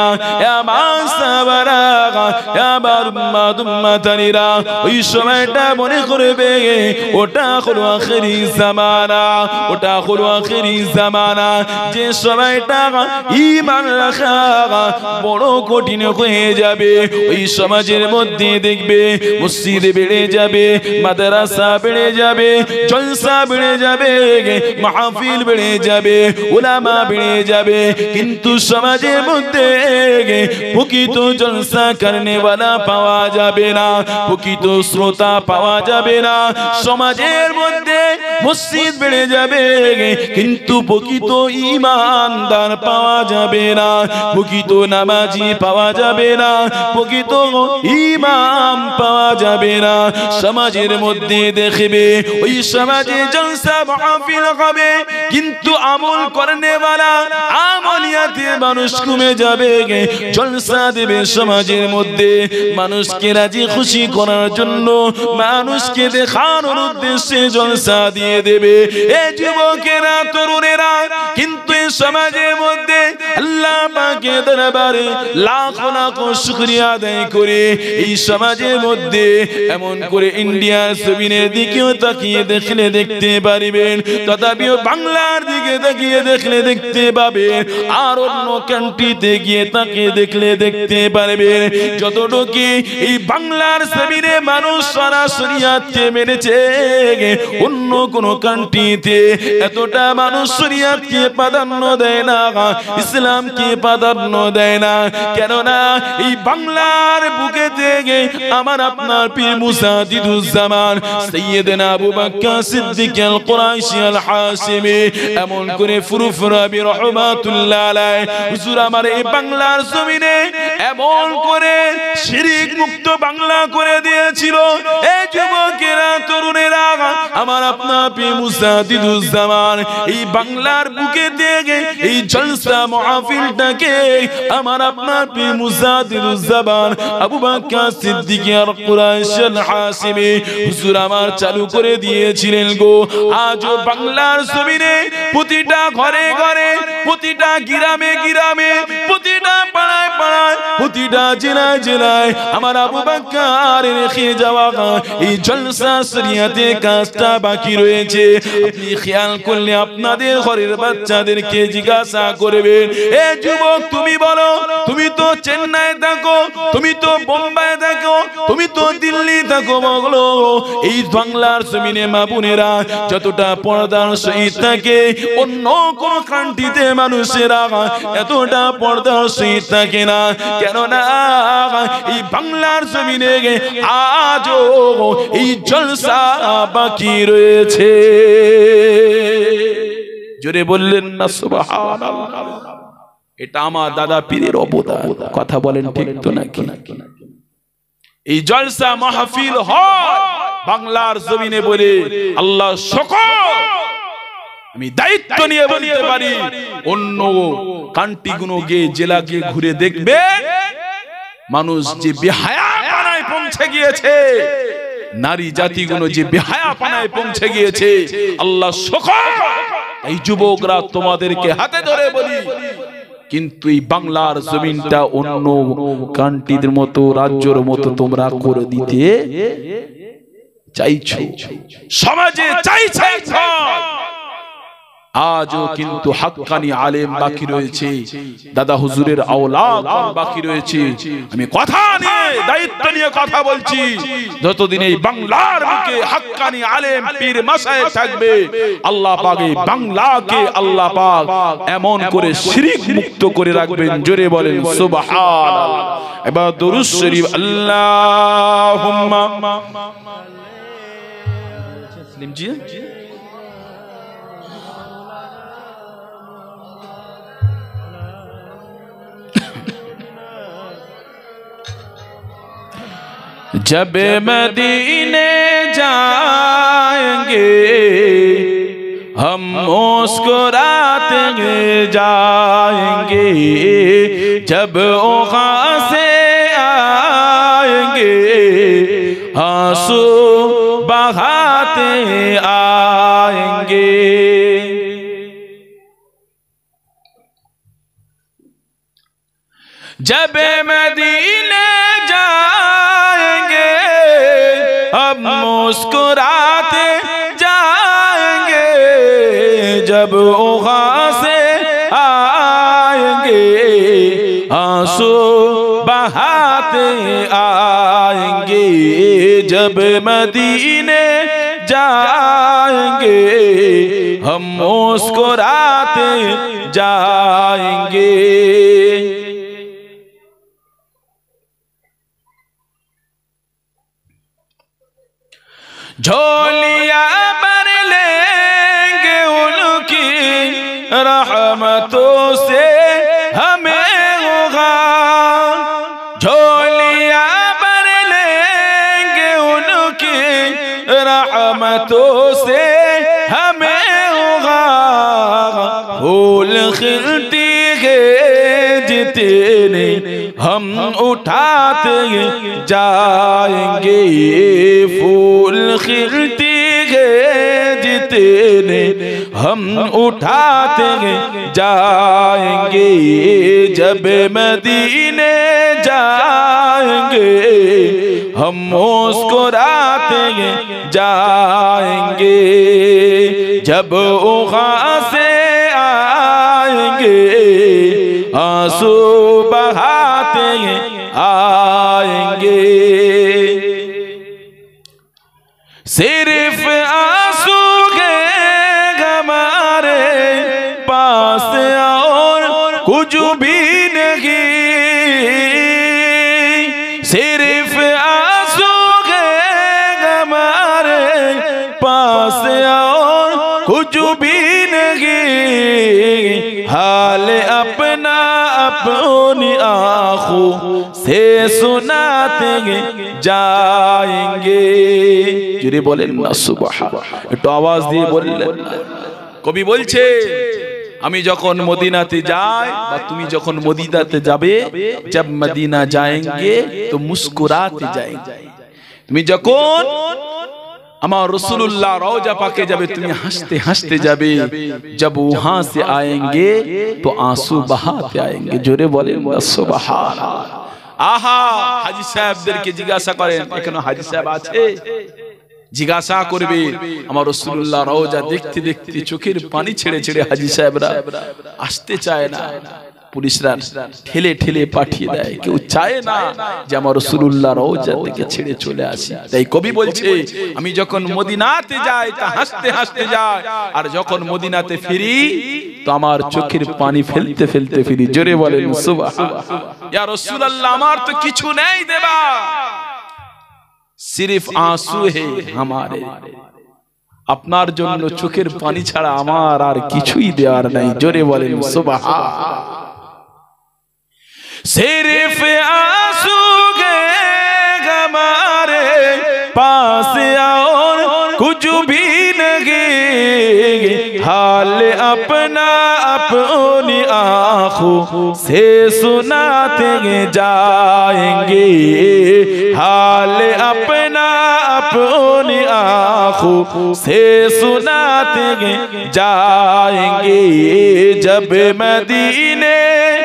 ওই সময়টা মনে করবে ওটা হলো আখিরি জামানা। ওটা হলো আখিরি জামানা, যে সময়টা ঈমান রাখা বড় কঠিন হয়ে যাবে। ওই সমাজের মধ্যে দেখবে মসজিদ বেড়ে যাবে, মাদ্রাসা বেড়ে যাবে, জলসা বেড়ে যাবে, মাহফিল বেড়ে যাবে, উলামা বেড়ে যাবে, কিন্তু সমাজের মধ্যে প্রকৃত জলসা করনে वाला পাওয়া যাবে না, প্রকৃত শ্রোতা পাওয়া যাবে না। সমাজের মধ্যে মসজিদ বেড়ে যাবে কিন্তু প্রকৃত ঈমানদার পাওয়া যাবে না, প্রকৃত নামাজি পাওয়া যাবে না, প্রকৃত ইমাম পাওয়া যাবে না। সমাজের মধ্যে দেখবে ওই সমাজে জলসা মাহফিল হবে কিন্তু আমল করনে वाला আমলিয়াতে মানুষ কমে যাবে। জলসা দেবে সমাজের মধ্যে মানুষকে রাজি খুশি করার জন্য, মানুষকে দেখানোর উদ্দেশ্যে জলসা দিয়ে দেবে এই যুবকেরা তরুণেরা, কিন্তু এই সমাজের মধ্যে আল্লাহ পাকের দরবারে লাখ লাখ শুকরিয়া আদায় করে এই সমাজের মধ্যে এমন করে ইন্ডিয়ার জমিনের দিকেও তাকিয়ে দেখলে দেখতে পারিবেন, তথাপিও বাংলার দিকে তাকিয়ে দেখলে দেখতে পাবেন, আর অন্য কান্ট্রিতে গিয়ে তাকিয়ে দেখলে দেখতে পারবেন যতটুকু এই বাংলার জমিনে মানুষ সারা শরিয়াতকে মেনেছে অন্য কোন কান্ট্রিতে এতটা মানুষ শরিয়াতকে প্রাধান্য দেয় না, ইসলামকে প্রাধান্য দেয় না। কেননা এই বাংলার বুকে থেকে আমার আপনার পীর মুজাদ্দিদুজ্জামান সাইয়েদনা আবু বকর সিদ্দিক আল কুরাইশি আল হাশিমি এমন করে ফুরফুরাবি রাহমাতুল্লাহ আলাইহি হুজুর আমার এই বাংলার জমিনে এমন করে শিরক মুক্ত বাংলা করে দিয়েছিল। এই যুবকেরা তরুণেরা আমার আপনার পীর মুজাদ্দিদুজ্জামান এই বাংলার বুকে থেকে এই জলসা মাহফিলটাকে আমার আপনার পীর মুজাদ্দিদুজ্জামান আবু বকর সিদ্দিক আল কুরাইশি আল হাশিমি হুজুর আমার চালু করে দিয়েছিলেন গো। আজও বাংলার জমিনে প্রতিটা ঘরে ঘরে, প্রতিটা গ্রামে গ্রামে, প্রতিটা পাড়ায় পাড়ায়, প্রতিটা জেলায় জেলায় আমার আবু বকর রেখে যাওয়া এই জলসা শরিয়াতে কাজটা বাকি রয়েছে। আপনি খেয়াল করলে আপনাদের ঘরের বাচ্চাদেরকে জিজ্ঞাসা করবেন, এ যুবক তুমি বলো, তুমি তো চেন্নাই থাকো, তুমি তো বোম্বাই থাকো, তুমি তো দিল্লি থাকো, বলো এই বাংলার জমিনে মা বোনেরা যতটা পর্দার সহিত থাকে অন্য কোন কান্ট্রিতে মানুষেরা এতটা পর্দার সহিত থাকে না। কেননা এই বাংলার জমিনে আজও এই জলসা বাকি রয়েছে। জোরে বললেন না সুবহানাল্লাহ। এটা আমার দাদা পীরের অবদান, কথা বলেন ঠিক তো নাকি? এই জলসা মাহফিল হয় বাংলার জমিনে বলে আল্লাহ শুকর, আমি দায়িত্ব নিয়ে বলতে পারি অন্য কান্ট্রি গুলো গিয়ে জেলা গিয়ে ঘুরে দেখবে মানুষ যে বেহায়াপনায় পৌঁছে গিয়েছে, নারী জাতিগুলো যে বেহায়াপনায় পৌঁছে গিয়েছে আল্লাহ শুকর। এই যুবকরা তোমাদেরকে হাতে ধরে বলি, কিন্তু এই বাংলার জমিনটা অন্য কান্ট্রিদের মতো রাজ্যের মতো তোমরা করে দিতে চাইছো, সমাজে চাইছে। আজও কিন্তু হাক্কানি আলেম বাকি রয়েছে, দাদা হুজুরের আওলাদ বাকি রয়েছে। আমি কথা নিয়ে দায়িত্ব নিয়ে কথা বলছি, যতদিন এই বাংলার বুকে হাক্কানি আলেম পীর মাশায়েখ থাকবে আল্লাহ পাক এই বাংলাকে আল্লাহ পাক এমন করে শিরক মুক্ত করে রাখবেন। জোরে বলেন সুবহানাল্লাহ। এবার দরুদ শরীফ আল্লাহুম্মা মুসলিম জি जब मदीने जाएंगे हम मुस्कुराते जाएंगे, जब ओखा से आएंगे आंसू बहाते आएंगे। जब मदीने जाएंगे हम मुस्कुराते जाएंगे, जब वहाँ से आएंगे आंसू बहाते आएंगे जब मदीने जाएंगे हम मुस्कुराते जाएंगे। झोलियां भर लेंगे उनकी रहमतों से हमें होगा। झोलियां भर लेंगे उनकी रहमतों से हमें होगा। फूल खिलती है जितने हम उठाते जाएंगे। फूल खिलती है जितने हम उठाते जाएंगे जब मदीने जाएंगे हम मुस्कुराते जाएंगे जब वहाँ से आएंगे आंसू बहाते आएंगे। सिर्फ आंसू के हमारे पास और कुछ भी नहीं। सिर्फ आंसू के हमारे पास और कुछ भी नहीं। हाल अपना अपनी आँखों से सुनाते जाएंगे। जुरे बोलें ना सुबहान, একটু आवाज দিয়ে বললেন। কবি বলছে আমি যখন মদিনাতে যাই বা তুমি যখন মদিনাতে যাবে जब मदीना जाएंगे तो मुस्कुराते जाएंगे। তুমি যখন আমার रसूलुल्लाह रौजा पाके যাবে তুমি हंसते हंसते যাবে। जब वहां से आएंगे तो आंसू बहाते आएंगे। जोरे बोलें ना सुबहान। आहा हाजी साहेबদেরকে জিজ্ঞাসা করেন এখানে হাজী সাহেব আছে জিজ্ঞাসা করবে আমার রাসূলুল্লাহ রওজা দেখতে দেখতে চোখের পানি ছেড়ে ছেড়ে হাজী সাহেবরা আসতে চায় না। পুলিশরা ঠেলে ঠেলে পাঠিয়ে দেয়। কেউ চায় না যে আমার রাসূলুল্লাহ রওজা থেকে ছেড়ে চলে আসি। তাই কবি বলছে আমি যখন মদিনাতে যাই তা হাসতে হাসতে যাই আর যখন মদিনাতে ফিরি তো আমার চোখের পানি ফেলতে ফেলতে ফিরি। জোরে বলেন সুবহানাল্লাহ। ইয়া রাসূলুল্লাহ আমার তো কিছু নেই দেবা, सिर्फ आंसू है हमारे। আপনার জন্য চোখের পানি ছাড়া আমার আর কিছুই দেওয়ার নাই। জোরে বলেন সুবহান। सिर्फ आंसू के हमारे पास और कुछ भी नहीं। हाल अपना अपनी आँखों से सुनाते जाएंगे। हाल अपना अपनी आँखों से सुनाते जाएंगे जब मदीने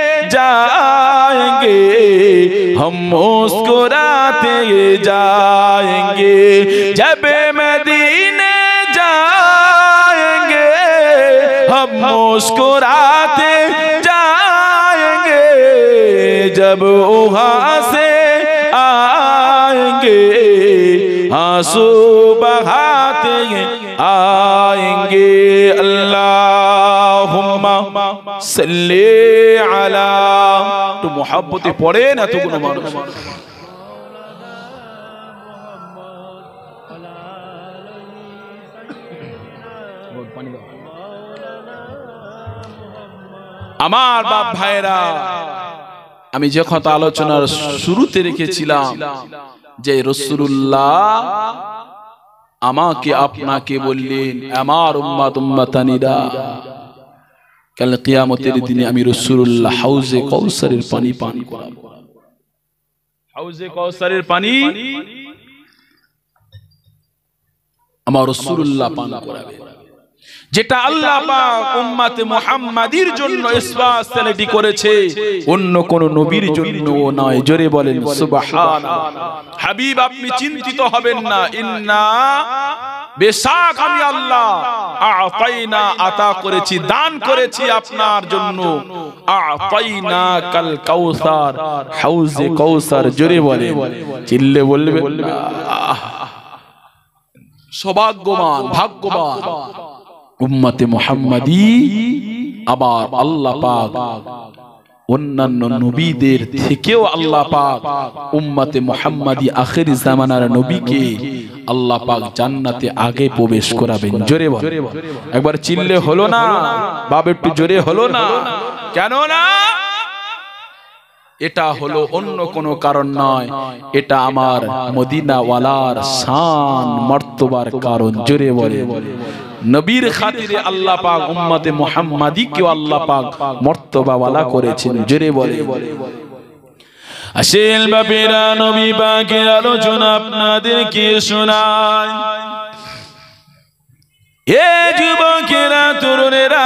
जाएंगे हम मुस्कुराते जाएंगे। जब मदीने जाएंगे हम मुस्कुराते जाएंगे जब वहाँ से आएंगे आंसू बहाते आएंगे। अल्लाहुम्मा सल्ली अला तो मोहब्बते पड़े ना तो गुनो मानो। আমার বাপ ভাইরা আমি যে কথা আলোচনার শুরুতে রেখেছিলাম যে রাসূলুল্লাহ আমাকে আপনাকে বললেন আমার উম্মত উম্মতানিরা কাল কিয়ামতের দিনে আমি রাসূলুল্লাহ হাউজে কাউসারের পানি পান করাবো। হাউজে কাউসারের পানি আমার রাসূলুল্লাহ পান করাবে, যেটা আল্লাহ পাক উম্মতে মুহাম্মাদির জন্য স্পেশালিটি করেছে, অন্য কোন নবীর জন্য নয়। জোরে বলেন সুবহানাল্লাহ। হাবিব আপনি চিন্তিত হবেন না, ইন্না বেশক আমি আল্লাহ আতাইনা আতা করেছি, দান করেছি আপনার জন্য। আতাইনা কাল কাউসার, হাউজে কাউসার। জোরে বলে, চিল্লে বলবে সৌভাগ্যবান, ভাগ্যবান উম্মতে মুহাম্মাদি। আবার আল্লাহ পাক অন্যান্য নবীদের থেকেও আল্লাহ পাক উম্মতে মুহাম্মাদি আখির জামানার নবীকে আল্লাহ পাক জান্নাতে আগে প্রবেশ করাবেন। জোরে বল, একবার চিল্লে হলো না বাবা, একটু জোরে হলো না? কেন না? এটা হলো অন্য কোনো কারণ নয়, এটা আমার মদিনাওয়ালার শান মর্তবার কারণ। জোরে বলে, নবীর খাতিরে আল্লাহ পাক উম্মতে মুহাম্মাদিকে আল্লাহ পাক মর্তবাওয়ালা করেছেন। জোরে বলে, আসেন বাপেরা নবী পাকের আলোচনা আপনাদেরকে শোনাই। এ যুবকেরা, তরুণেরা,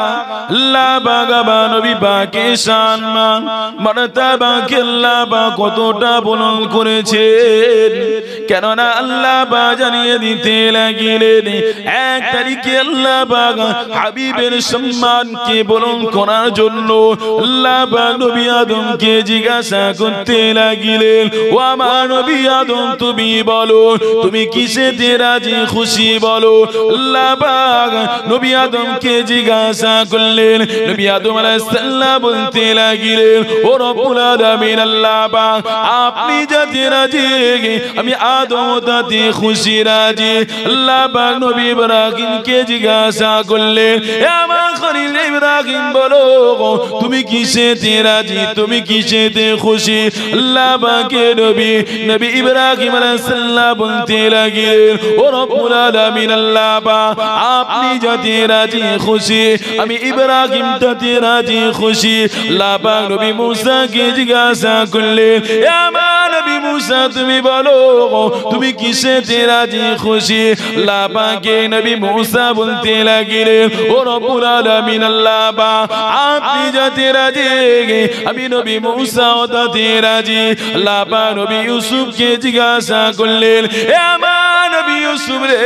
আল্লাহ পাক নবী পাকের সম্মান মর্তবাকে আল্লাহ পাক কতটা বুলন্দ করেছেন। কেননা আল্লাহ পাক জানিয়ে দিতে লাগিলেন, 1 তারিখে আল্লাহ পাক হাবিবের সম্মানকে বুলন্দ করার জন্য আল্লাহ পাক নবী আদমকে জিজ্ঞাসা করতে লাগিলেন, ও আমার নবী আদম, তুমি বলো তুমি কিসেতে রাজি খুশি বলো। আল্লাহ পাক নবী আদমকে জিজ্ঞাসা করলেন। নবী আদম আলাইহিস সালাম বলতে লাগিলেন, ও রব্বুল আলামিন, আল্লাহ পাক আপনি যাতে রাজি আমি আদম তাতে খুশি রাজি। আল্লাহ পাক নবী ইব্রাহিমকে জিজ্ঞাসা করলেন, হে আমার খলিল ইব্রাহিম, বলো তুমি কিসেতে রাজি, তুমি কিসেতে খুশি। আল্লাহ পাকের নবী ইব্রাহিম আলাইহিস সালাম বলতে লাগিলেন, ও রব্বুল আলামিন, আল্লাহ পাক আপনি যাতে রাজি খুশি আমি ইব্রাহিম তাতে রাজি খুশি। আল্লাহ পাক নবী মুসাকে জিজ্ঞাসা করলেন, হে আমার নবী মুসা, তুমি বলো তুমি কিসেতে রাজি খুশি। আল্লাহ পাকে নবী মুসা বলতে লাগিলেন, ও রব্বুল আলামিন, আল্লাহ পাক আপনি যাতে রাজি আমি নবী মুসা তাতে রাজি। আল্লাহ পাক নবী ইউসুফকে জিজ্ঞাসা করলেন, হে আমার নবী ইউসুফ রে,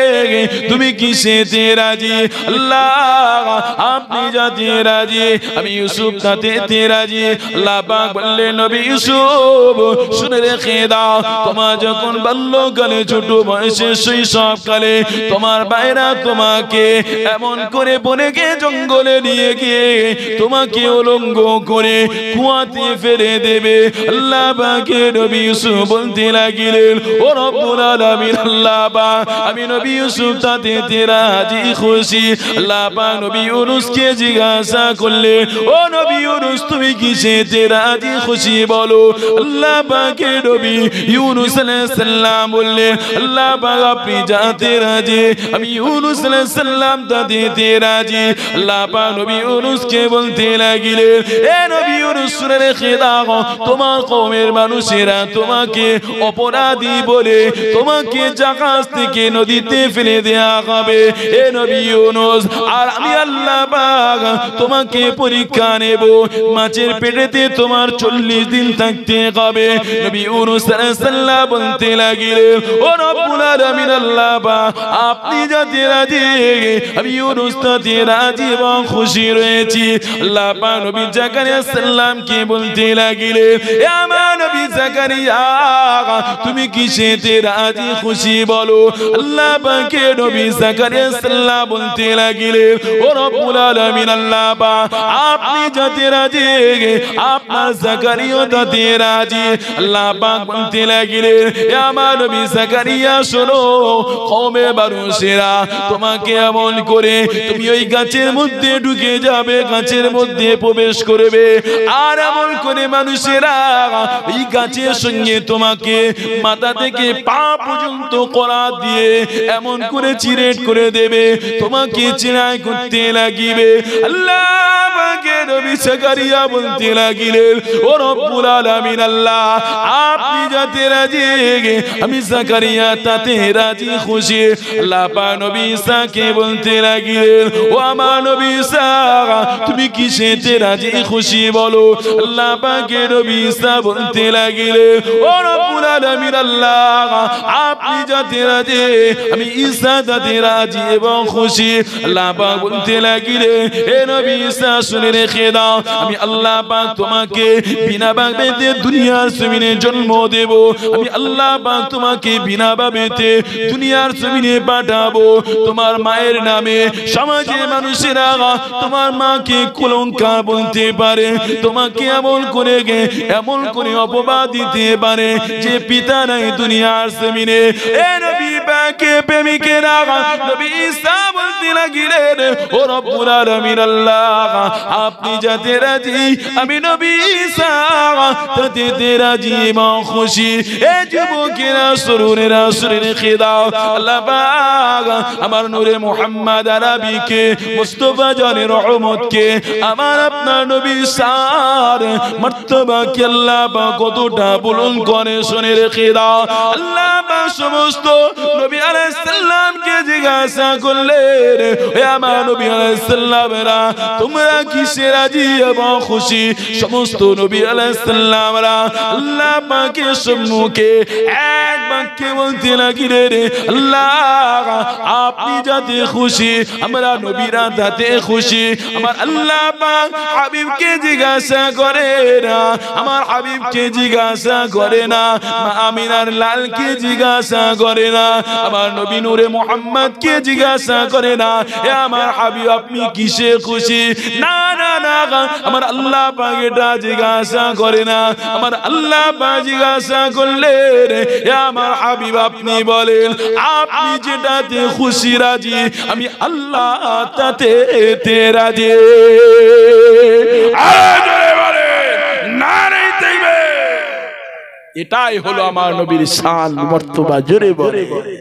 তুমি কিসেতে রাজি। আল্লাহ আপনি যাতে রাজি আমি ইউসুফ তাতে রাজি। আল্লাহ পাক বললেন, নবী ইউসুফ শুনে রেখে দাও, তোমার যখন বাল্যকালে ছোট বয়সে শৈশবকালে তোমার ভাইরা তোমাকে এমন করে বনে গিয়ে জঙ্গলে নিয়ে গিয়ে তোমাকে উলঙ্গ করে কুয়াতে ফেলে দেবে। আল্লাহ পাকের নবী ইউসুফ বলতে লাগিলেন, ও রব্বুল আলামিন, আল্লাহ পাক আমি নবী ইউসুফ তাতে রাজি খুশি। আল্লাহ পাক নবী ইউনূসকে জিজ্ঞাসা করলেন, ও নবী ইউনূস, তুমি কিসেতে রাজি খুশি বলো। আল্লাহ পাকের নবী ইউনূস আলাইহিস সালাম বললেন, আল্লাহ পাক আপনি যাতে রাজি আমি ইউনূস আলাইহিস সালাম তাতে রাজি। আল্লাহ পাক নবী ইউনূসকে বলতে লাগিলেন, এ নবী ইউনূস, শুনে রেখে দাও, তোমার কওমের মানুষেরা তোমাকে অপরাধী বলে তোমাকে জাহাজ থেকে নদীতে ফেলে দেয়া হবে। এ নবী ইউনূস, আর আমি আল্লাহ পাক তোমাকে পরীক্ষা নেব, মাছের পেটেতে তোমার 40 দিন থাকতে হবে। নবী ইউনূস আলাইহিস সালাম বলতে লাগিলেন, ও রব্বুল আলামিন, আল্লাহ পাক আপনি যাতে রাজি আমি ইউনূস তাতে রাজি এবং খুশি রয়েছি। আল্লাহ পাক নবী জাকারিয়া সালামকে বলতে লাগিলেন, হে আমার নবী জাকারিয়া, তুমি কিসেতে রাজি খুশি বলো। আল্লাহ পাকের নবী জাকারিয়া সালাম বলতে লাগিলেন, ও রব্বুল আলামিন, আল্লাহ পাক আপনি যাতে রাজি আপনার জাকারিয়া তাতে রাজি। আল্লাহ পাক বলতে লাগিলেন, হে আমার নবী জাকারিয়া, শোনো, কওমের মানুষেরা তোমাকে এমন করে তুমি ওই গাছের মধ্যে ঢুকে যাবে, গাছের মধ্যে প্রবেশ করবে, আর এমন করে মানুষেরা এই গাছের সঙ্গে তোমাকে মাথা থেকে পা পর্যন্ত কলা দিয়ে এমন করে চিরেট করে দেবে, তোমাকে চিরাই করতে লাগিবে। আল্লাহ পাকে নবী জাকারিয়া বলতে লাগলেন ও রব্বুল আলামিন আল্লাহ আপনি যাতে রাজি আমি জাকারিয়া তাতে রাজি খুশি আল্লাহ পাক নবী ঈসাকে বলতে লাগলেন ও আমার নবী ঈসা তুমি কিসেতে রাজি খুশি বলো আল্লাহ পাকে নবী ঈসা বলতে লাগলেন ও রব্বুল আলামিন আল্লাহ আপনি যাতে রাজি আমি ঈসা তাতে রাজি এবং খুশি আল্লাহ পাক বলতে লাগলেন হে নবী ঈসা শুনে রেখে দাও আমি আল্লাহ পাক তোমাকে বিনা বাবেতে দুনিয়ার জমিনে জন্ম দেব আমি আল্লাহ পাক তোমাকে বিনা বাবেতে দুনিয়ার জমিনে পাঠাবো তোমার মায়ের নামে সমাজের মানুষেরা তোমার মাকে কলঙ্কার বলতে পারে তোমাকে এমন করে অপবাদ দিতে পারে যে পিতা নাই দুনিয়ার জমিনে এ নবী পাকে প্রেমিকেরা নবী ঈসা বলতে লাগলেন ও রব্বুল আলামিন আল্লাহ আপনি যাতে রাজি আমি নবী ঈসা তাতে রাজি এবং খুশি এ যুবকেরা সুরুরেরা সুরে খিদাও আল্লাহ পাক আমার নূরে মুহাম্মদ আরবিকে মুস্তাফা জানের রহমতকে আমার আপনার নবী ঈসার মর্তবাকে আল্লাহ পাক কতটা বুলন্দ করে শুনে রেখে দাও আল্লাহ পাক সমস্ত নবী আলাইহিস সালামকে জিজ্ঞাসা করলেন হে আমার নবী আলাইহিস সালামেরা তোমরা কিসে রাজি এবং খুশি সমস্ত নবী আলাইহিস সালামরা আল্লাহ পাকের সম্মুখে এক বাক্যে বলতে লাগলেন আল্লাহ আপনি যাতে খুশি আমরা নবীরা তাতে খুশি আমার আল্লাহ পাক হাবিবকে জিজ্ঞাসা করে না আমার হাবিবকে জিজ্ঞাসা করে না মা আমিনার লালকে জিজ্ঞাসা করে না আমার নবী নূরে মুহাম্মদকে জিজ্ঞাসা করে না হে আমার হাবিব আপনি কিসে খুশি না না না আমার আল্লাহ পাক এটা জিজ্ঞাসা করে না আমার আল্লাহ পাক জিজ্ঞাসা করলেন হে আমার হাবিব আপনি বলেন আপনি যেটাতে খুশি রাজি আমি আল্লাহ তাতে রাজি আরে বলেন নারে তাকবীর এটাই হলো আমার নবীর শান মর্তবা জোরে বলে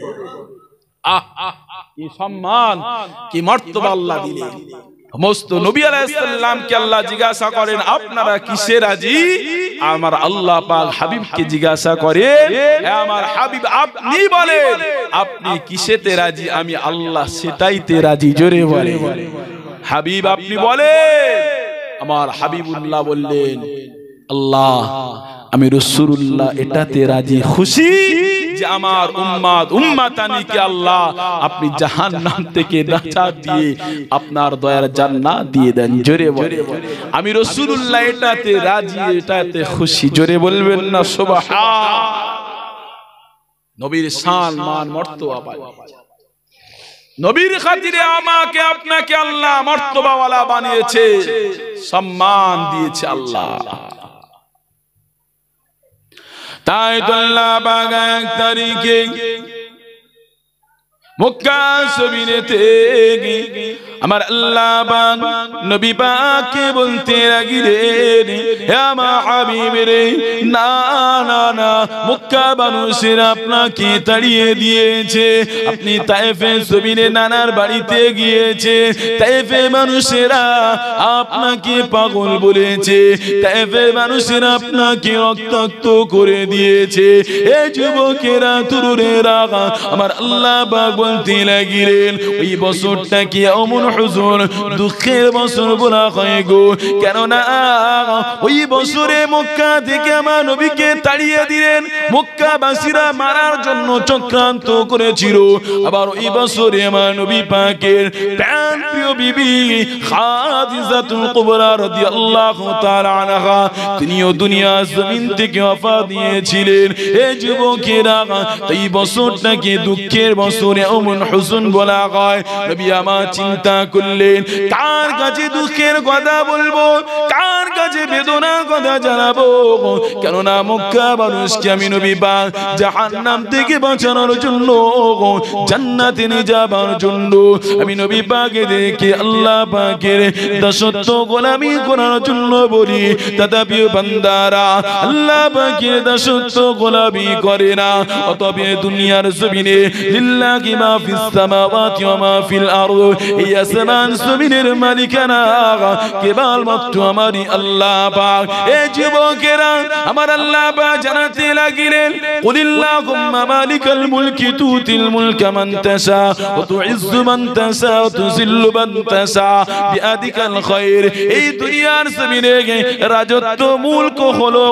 কি সম্মান কি মর্তবা আল্লাহ দিলেন সমস্ত নবী আলাইহিস সালামকে আল্লাহ জিজ্ঞাসা করেন আপনারা কিসে রাজি আমার আল্লাহ পাক হাবিবকে জিজ্ঞাসা করেন হে আমার হাবিব আপনি বলেন আপনি কিসেতে রাজি আমি আল্লাহ সেটাইতে রাজি জোরে বলে হাবিব আপনি বলেন আমার হাবিবুল্লাহ বললেন আল্লাহ আমি রাসূলুল্লাহ এটাতে রাজি খুশি যে আমার উম্মাতানিকে আল্লাহ আপনি জাহান্নাম থেকে নাজাত দিয়ে আপনার দয়ার জান্নাত দিয়ে দেন জোরে বলে আমি রাসূলুল্লাহ এটাতে রাজি এটাতে খুশি জোরে বলবেন না সুবহান নবীর শান মান মর্তবা পায় নবীর খাতিরে আমাকে আপনাকে আল্লাহ মর্তবাওয়ালা বানিয়েছে সম্মান দিয়েছে আল্লাহ তাই তো আল্লাহ পাক এক তারিখে মক্কা জমিনেতে আমার আল্লাহ পাক নবী পাককে বলতে লাগলেন হে আমার হাবিব রে না না না মক্কা মানুষেরা আপনাকে তাড়িয়ে দিয়েছে আপনি তায়েফের জমিনে নানার বাড়িতে গিয়েছে তায়েফের মানুষেরা আপনাকে পাগল বলেছে তায়েফের মানুষেরা আপনাকে রক্তাক্ত করে দিয়েছে এ যুবকেরা তরুণেরা আমার আল্লাহ পাক বলতে লাগলেন ওই বছরটা কি অমন হুজুর দুঃখের বছর বলা হয় গো কেননা ওই বছরে মক্কা থেকে আমার নবীকে তাড়িয়ে দিলেন মক্কাবাসীরা মারার জন্য চক্রান্ত করেছিল আবার ওই বছরে আমার নবী পাকের প্রাণপ্রিয় বিবি খাদিজাতুল কুবরা রাদিয়াল্লাহু তাআলা আনহা তিনিও দুনিয়ার জমিন থেকে ওফাত দিয়েছিলেন এই যুবকেরা এই বছরটাকে দুঃখের বছরে অমন হুজুন বলা হয় নবী আমার চিন্তা করলেন কার কাছে দুঃখের কথা বলবো কার কাছে বেদনার কথা জানাবো কেননা মক্কা মানুষকে আমি নবী পাক জাহান্নাম থেকে বাঁচানোর জন্য জান্নাতে নিয়ে যাবার জন্য আমি নবী পাকে দেখে আল্লাহ পাকের দাসত্ব গোলামি করার জন্য বলি তথাপি বান্দারা আল্লাহ পাকের দাসত্ব গোলামি করে না অতএব দুনিয়ার জমিনে লিল্লাহি মা ফিস সামাওয়াতি ওয়া মা ফিল আরদ এই আসমান জমিনের মালিকানা কেবলমাত্র আমারই আল্লাহ পাক। এই যুবকেরা আমার আল্লাহ পাক জানাতে লাগিলেন কুলিল্লাহুম্মা মালিকাল মুলকি তুতিল মুলকা মান তাশা ওয়া তুইজ্জু মান তাশা ওয়া তুযিল্লু মান তাশা বিয়াদিকাল খায়র। এই দুনিয়ার জমিনে রাজত্ব মুলক হলো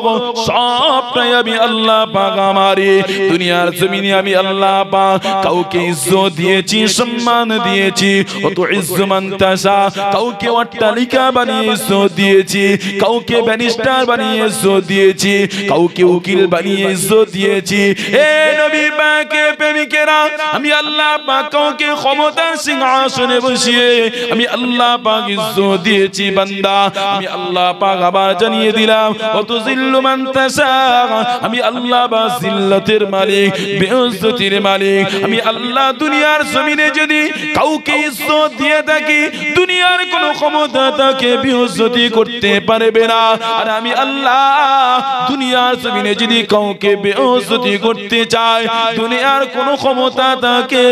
সবটাই আমি আল্লাহ পাক আমারই। দুনিয়ার জমিনে আমি আল্লাহ পাক কাউকে ইজ্জত দিয়েছি, সম্মান দিয়েছি, ওয়া তুইজ্জু মান তাশা কাউকে অট্টালিকা বানিয়ে ইজ্জত দিয়েছি, কাউকে ব্যারিস্টার বানিয়ে ইজ্জত দিয়েছি, কাউকে উকিল বানিয়ে ইজ্জত দিয়েছি। হে নবী পাকের প্রেমিকেরা আমি আল্লাহ পাক কাউকে ক্ষমতার সিংহাসনে বসিয়ে আমি আল্লাহ পাক ইজ্জত দিয়েছি। বান্দা আমি আল্লাহ পাক আবার জানিয়ে দিলাম ওয়াতুযিল্লু মান তাশা আমি আল্লাহ পাক জিল্লাতের মালিক, বেইজ্জতির মালিক। আমি আল্লাহ দুনিয়ার জমিনে যদি কাউকে ইজ্জত দিয়ে থাকি দুনিয়ার কোনো ক্ষমতা তাকে বেইজ্জতি করতে পারবে না। আর আমি আল্লাহ দুনিয়ার জমিনে যদি কাউকে বেইজ্জতি করতে চাই দুনিয়ার কোনো ক্ষমতা তাকে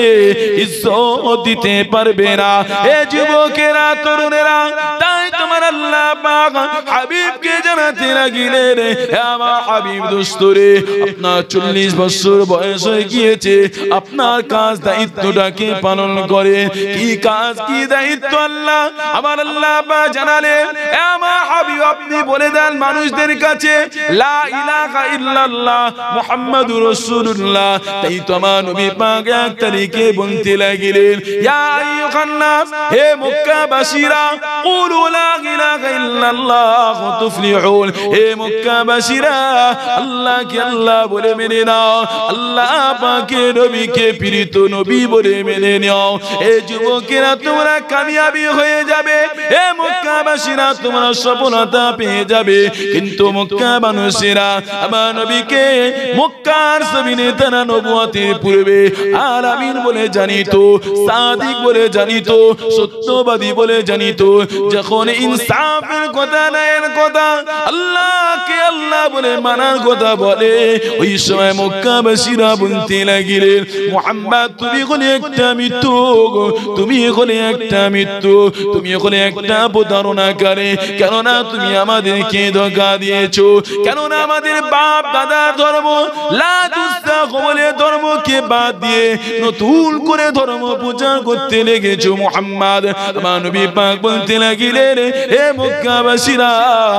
ইজ্জত দিতে পারবে না। এ যুবকেরা তরুণেরা তাই তোমার আল্লাহ পাক হাবিবকে জানাতে লাগিলেন হে আমার হাবিব দোস্তরে আপনার 40 বছর বয়স হয়ে গিয়েছে, আপনার কাজ দায়িত্বটাকে পালন করে। কি কাজ কি দায়িত্ব আল্লাহ আমার আল্লাহ পাক জানালেন হে আমার হাবিব আপনি বলে দেন মানুষদের কাছে লা ইলাহা ইল্লাল্লাহ মুহাম্মাদুর রাসূলুল্লাহ। তাই তো আমার নবী পাক এক তারিখে বলতে লাগিলেন ইয়া আইয়ুহান নাস হে মক্কাবাসীরা কুলু লা ইলাহা ইল্লাল্লাহ তুফলিহুন। হে মক্কাবাসীরা আল্লাহকে আল্লাহ বলে মেনে নাও, আল্লাহ পাকের নবীকে প্রিয় নবী বলে মেনে নাও। এই যুবকেরা তোমরা কামিয়াবি হয়ে যাবে, হে মক্কাবাসীরা তোমরা সফলতা পেয়ে যাবে। কিন্তু মক্কা মানুষেরা আমার নবীকে মক্কার জমিনে তারা নবুয়তের পূর্বে আর আমিন বলে জানিতো, সাদিক বলে জানিতো, সত্যবাদী বলে জানিতো। যখন ইনসাফের কথা ন্যায়ের কথা আল্লাহকে আল্লাহ বলে মানার কথা বলে ওই সময় মক্কাবাসীরা বলতে লাগিলেন মুহাম্মদ তুমি হলে একটা মৃত্যু, তুমি হলে একটা মৃত্যু, তুমি হলে একটা প্রতারণাকারী। কেননা তুমি আমাদেরকে ধোঁকা দিয়েছো, কেননা আমাদের বাপ দাদার ধর্ম লাতুস্তা বলে ধর্মকে বাদ দিয়ে নতুন করে ধর্ম পূজা করতে লেগেছো। মুহাম্মদ আমার নবী পাক বলতে লাগিলেন হে মক্কাবাসীরা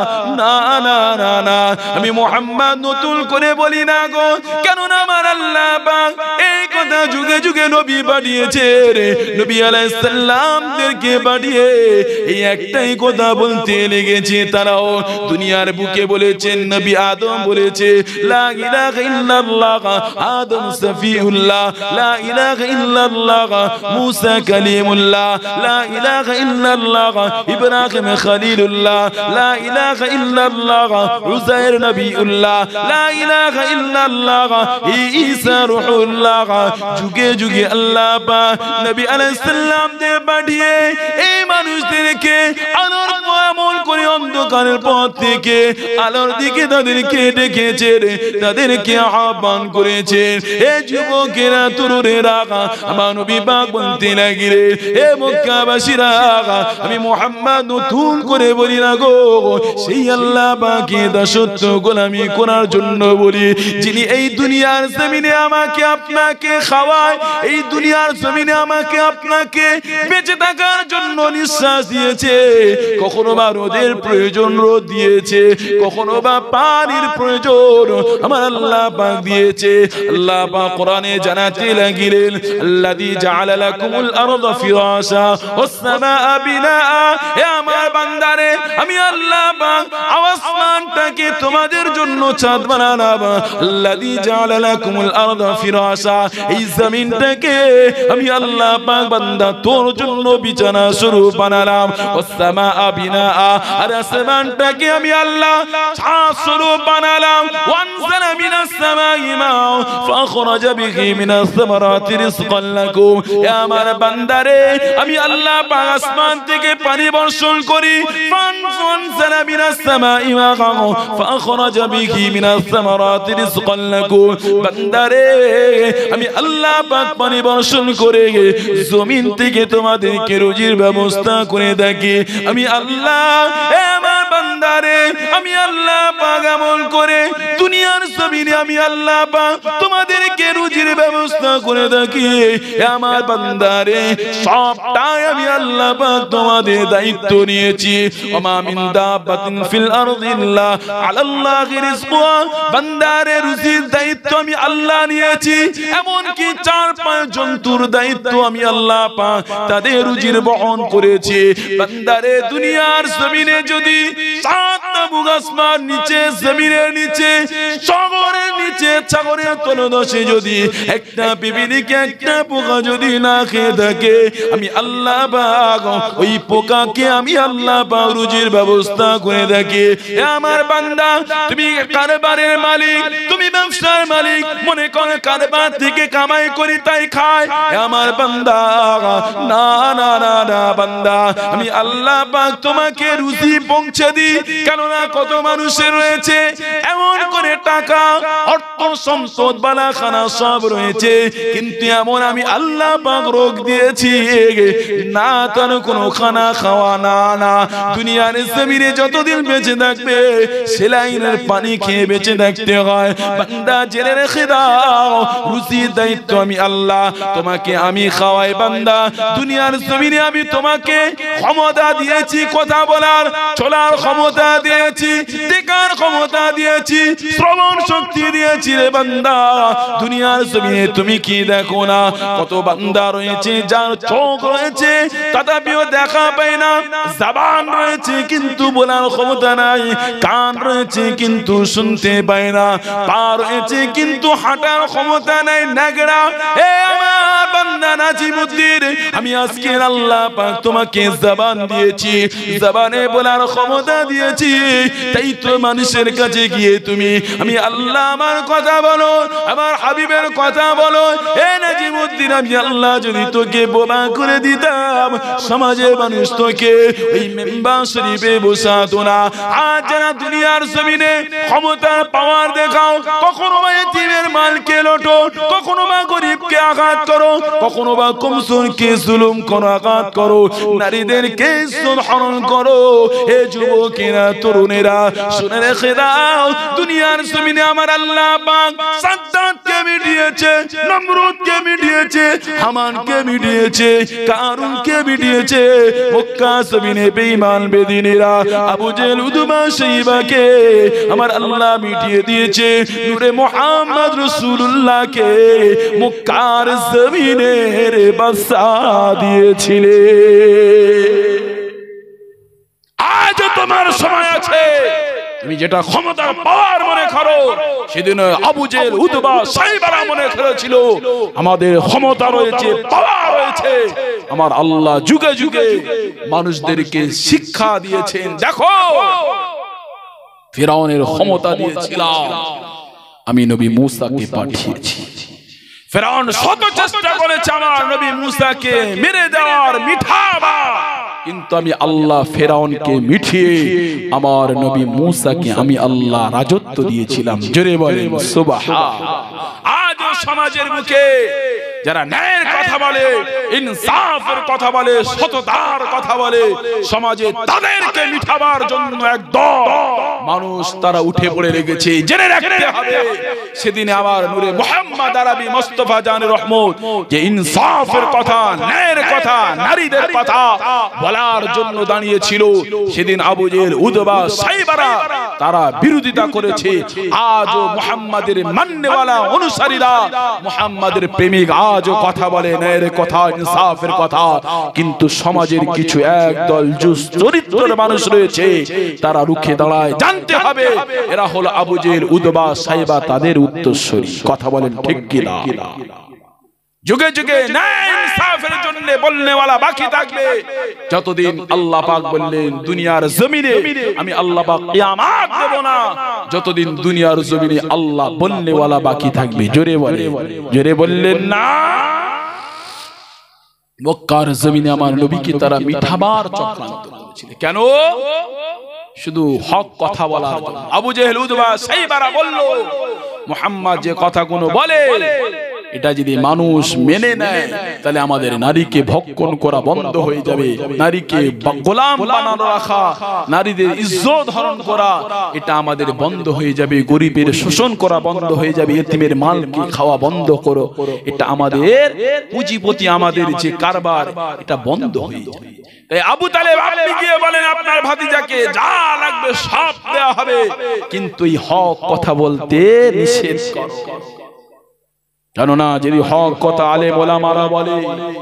না না না না আমি মুহাম্মদ নতুন করে বলি না গো, কেননা আমার আল্লাহ পাক এই কথা যুগে যুগে নবী পাঠিয়েছে, নবী আলাইহিস সালামদেরকে পাঠিয়ে এই একটাই কথা বলতে লেগেছে। তারাও দুনিয়ার বুকে বলেছেন নবী আদম বলেছে লা ইলাহা ইল্লাল্লাহ আদম সফিউল্লাহ, লা ইলাহা ইল্লাল্লাহ মুসা কালিমুল্লাহ, লা ইলাহা ইল্লাল্লাহ ইব্রাহিম খলিলুল্লাহ, লা ইলাহা ইল্লাল্লাহ উযাইর নবিউল্লাহ, লা ইলাহা ইল্লাল্লাহ ঈসা রূহুল্লাহ। যুগে যুগে আল্লাহ পাক নবী আলাইহিস সালামদের পাঠিয়ে এই মানুষদেরকে আলোর আমল করে অন্ধকারের পথ থেকে আলোর দিকে তাদেরকে ডেকেছে, তাদেরকে আহ্বান করেছে। হে যুবকেরা তরুণেরা আমার নবী পাক বলতে লাগিলেন হে মক্কাবাসীরা আমি মুহাম্মদ নতুন করে বলি না গো, সেই আল্লাহ পাকের দাসত্ব গোলামি করার জন্য বলি যিনি এই দুনিয়ার জমিনে আমাকে আপনাকে খাওয়ায়, এই দুনিয়ার জমিনে আমাকে আপনাকে বেঁচে থাকার জন্য নিঃশ্বাস দিয়েছে। কখনো বা রোদের প্রয়োজন রোদ দিয়েছে, কখনো বা পানির প্রয়োজন আমার আল্লাহ পাক দিয়েছে। আল্লাহ পাক কোরআনে জানাতে লাগিলেন আল্লাযী জাআলা লাকুমুল আরদা ফিরাশা ওয়াস সামাআ বিনাআ। হে আমার বান্দারে আমি আল্লাহ পাক আসমানটাকে তোমাদের জন্য ছাদ বানালাম। আল্লাযী জাআলা লাকুমুল আরদা ফিরাশা এই জমিনটাকে আমি আল্লাহ পাক বান্দা তোর জন্য বিছানা স্বরূপ বানালাম। ওয়াস সামাআ বিনাআ আর আসমানটাকে আমি আল্লাহ ছাদ স্বরূপ বানালাম ওয়ানজালা মিনাস সামাই মা ফাখরাজা বিহি মিনাস সামারাতি রিজকান লাকুম হে আমার বান্দারে আমি আল্লাহ পাক আসমান থেকে পানি বর্ষণ করি ফানজালা মিনাস সামাই মা ফাখরাজা বিহি মিনাস সামারাতি রিজকান লাকুম বান্দারে আমি আল্লাহ পাক পানি বর্ষণ করে জমিন থেকে তোমাদেরকে রুজির ব্যবস্থা করে থাকি আমি আল্লাহ হে আমার বান্দারে আমি আল্লাহ পাক আমল করে দুনিয়ার জমিনে আমি আল্লাহ পাক তোমাদেরকে রুজির ব্যবস্থা করে থাকি হে আমার বান্দারে সবটাই আমি আল্লাহ পাক তোমাদের দায়িত্ব নিয়েছি ওমা মিন দাব্বাতিন ফিল আরদি ইল্লা আলাল্লাহি রিজকুহা বান্দারে রুজির দায়িত্ব আমি আল্লাহ নিয়েছি এমন কি চার পাঁচ জন্তুর দায়িত্ব আমি আল্লাহ পাক তাদের রুজির বহন করেছি বান্দারে দুনিয়ার জমিনে যদি সাতটা বুক আসমান নিচে জমিনের নিচে সাগরের নিচে সাগরের তলদেশে যদি একটা পিপিলিকা একটা পোকা যদি না খেয়ে থাকে আমি আল্লাহ পাক ওই পোকাকে আমি আল্লাহ পাক রুজির ব্যবস্থা করে থাকি হে আমার বান্দা তুমি কারবারের মালিক তুমি ব্যবসার মালিক মনে করে কারবার থেকে কামাই করি তাই খায় হে আমার বান্দা না না না না বান্দা আমি আল্লাহ পাক তোমাকে রুজি পৌঁছে দিই কেননা কত মানুষের রয়েছে এমন করে টাকা অর্থ সম্পদ বালাখানা সব রয়েছে কিন্তু এমন আমি আল্লাহ পাক রোগ দিয়েছি না তার কোনো খানা খাওয়া না না দুনিয়ার জমিনে যতদিন বেঁচে থাকবে সেলাইনের পানি খেয়ে বেঁচে থাকতে হয় বান্দা জেনে রেখে দাও রুজির দায়িত্ব আমি আল্লাহ তোমাকে আমি খাওয়াই বান্দা দুনিয়ার জমিনে আমি তোমাকে ক্ষমতা দিয়েছি কথা বলার চলার ক্ষমতা দিয়েছি দেখার ক্ষমতা দিয়েছি শ্রবণ শক্তি দিয়েছি রে বান্দা দুনিয়ার জমিনে তুমি কি দেখো না কত বান্দা রয়েছে যার চোখ রয়েছে তথাপিও দেখা পায় না জবান রয়েছে কিন্তু বলার ক্ষমতা নাই কান রয়েছে কিন্তু শুনতে পায় না পা রয়েছে কিন্তু হাঁটার ক্ষমতা নাই নাগড়া হে আমার বান্দা নাজিমুদ্দিন আমি আজকে আল্লাহ পাক তোমাকে জবান দিয়েছি জবানে বলার ক্ষমতা দিয়েছি তাই তো মানুষের কাছে গিয়ে তুমি আমি আল্লাহ আমার কথা বলো আমার হাবিবের কথা বলো হে নাজিমুদ্দিন আমি আল্লাহ যদি তোকে বোবা করে দিতাম সমাজের মানুষ তোকে ওই মেম্বার শরীফে বসাতো না আজ যারা দুনিয়ার জমিনে ক্ষমতা পাওয়ার দেখাও কখনো বা এতিমের মালকে লোটো কখনো বা গরিবকে আঘাত করো কখনো বা কমজোরকে জুলুম করো আঘাত করো নারীদেরকে ইজ্জত হরণ করো হে যুবকেরা তরুণেরা শুনে রেখে দাও দুনিয়ার জমিনে আমার আল্লাহ পাক সাদ্দাতকে মিটিয়েছে নমরুদকে মিটিয়েছে হামানকে মিটিয়েছে কারুনকে মিটিয়েছে মক্কা জমিনে বেঈমান বেদিনেরা আবু জেহেল উতবা শাইবাকে আমার আল্লাহ মিটিয়ে দিয়েছে নূরে মুহাম্মদ রাসূলুল্লাহকে মক্কার জমিনে বাদশা দিয়েছিলে আজ তোমার সময় আছে তুমি যেটা ক্ষমতা পাওয়ার মনে করো সেদিন আবু জেহেল উতবা শাইবারা মনে করেছিল আমাদের ক্ষমতা রয়েছে পাওয়ার রয়েছে আমার আল্লাহ যুগে যুগে মানুষদেরকে শিক্ষা দিয়েছেন দেখো ফিরআউনের ক্ষমতা দিয়েছিলাম আমি নবী মূসাকে পাঠিয়েছি ফিরআউন শত চেষ্টা করেছে আমার নবী মূসাকে মেরে দেওয়ার মিঠাবার কিন্তু আমি আল্লাহ ফিরআউনকে মিঠিয়ে আমার নবী মূসাকে আমি আল্লাহ রাজত্ব দিয়েছিলাম জোরে বলেন সুবহান আজ সমাজের মুখে যারা ন্যায়ের কথা বলে ইনসাফের কথা বলে সততার কথা বলে সমাজে তাদেরকে মিঠাবার জন্য একদল মানুষ তারা উঠে পড়ে লেগেছে জেনে রাখতে হবে সেদিন আমার নূরে মুহাম্মদ আরবি মুস্তাফা জান রহমত যে ইনসাফের কথা ন্যায়ের কথা নারীদের কথা বলার জন্য দাঁড়িয়েছিল সেদিন আবু জেহেল উতবা শাইবারা তারা বিরোধিতা করেছে আজও মুহাম্মাদের মাননেওয়ালা অনুসারীরা মুহাম্মাদের প্রেমিক আজও কথা বলে ন্যায়ের কথা ইনসাফের কথা কিন্তু সমাজের কিছু একদল চরিত্রের মানুষ রয়েছে তারা রুখে দাঁড়ায় জানতে হবে এরা হলো আবু জেহেল উতবা শাইবা তাদের উত্তরসূরি কথা বলেন ঠিক কি না যুগে যুগে ন্যায় ইনসাফের জন্য বলনেওয়ালা বাকি থাকবে। যতদিন আল্লাহ পাক বললেন দুনিয়ার জমিনে আমি আল্লাহ পাক কিয়ামত দেব না, যতদিন দুনিয়ার জমিনে আল্লাহ বলনেওয়ালা বাকি থাকবে। জোরে বলে, জোরে বললেন না। মক্কার জমিনে আমার নবীকে তারা মিঠাবার চক্রান্ত করেছিল। কেন? শুধু হক কথা বলার জন্য। আবু জেহেল উতবা সাইবারা বলল মুহাম্মদ যে কথাগুলো বলে এটা যদি মানুষ মেনে নেয় তাহলে আমাদের নারীকে ভক্ষণ করা বন্ধ হয়ে যাবে, নারীকে গোলাম বানানো রাখা, নারীদের ইজ্জত হরণ করা এটা আমাদের বন্ধ হয়ে যাবে, গরিবের শোষণ করা বন্ধ হয়ে যাবে, এতিমের মালকে খাওয়া বন্ধ করো, এটা আমাদের পুঁজিপতি আমাদের যে কারবার এটা বন্ধ হয়ে যাবে। তাই আবু তালেব আপনি গিয়ে বলেন আপনার ভাতিজাকে যা লাগবে সব দেওয়া হবে, কিন্তু এই হক কথা বলতে নিষেধ করো। জানো না যদি হক কথা আলেম ওলামারা বলে,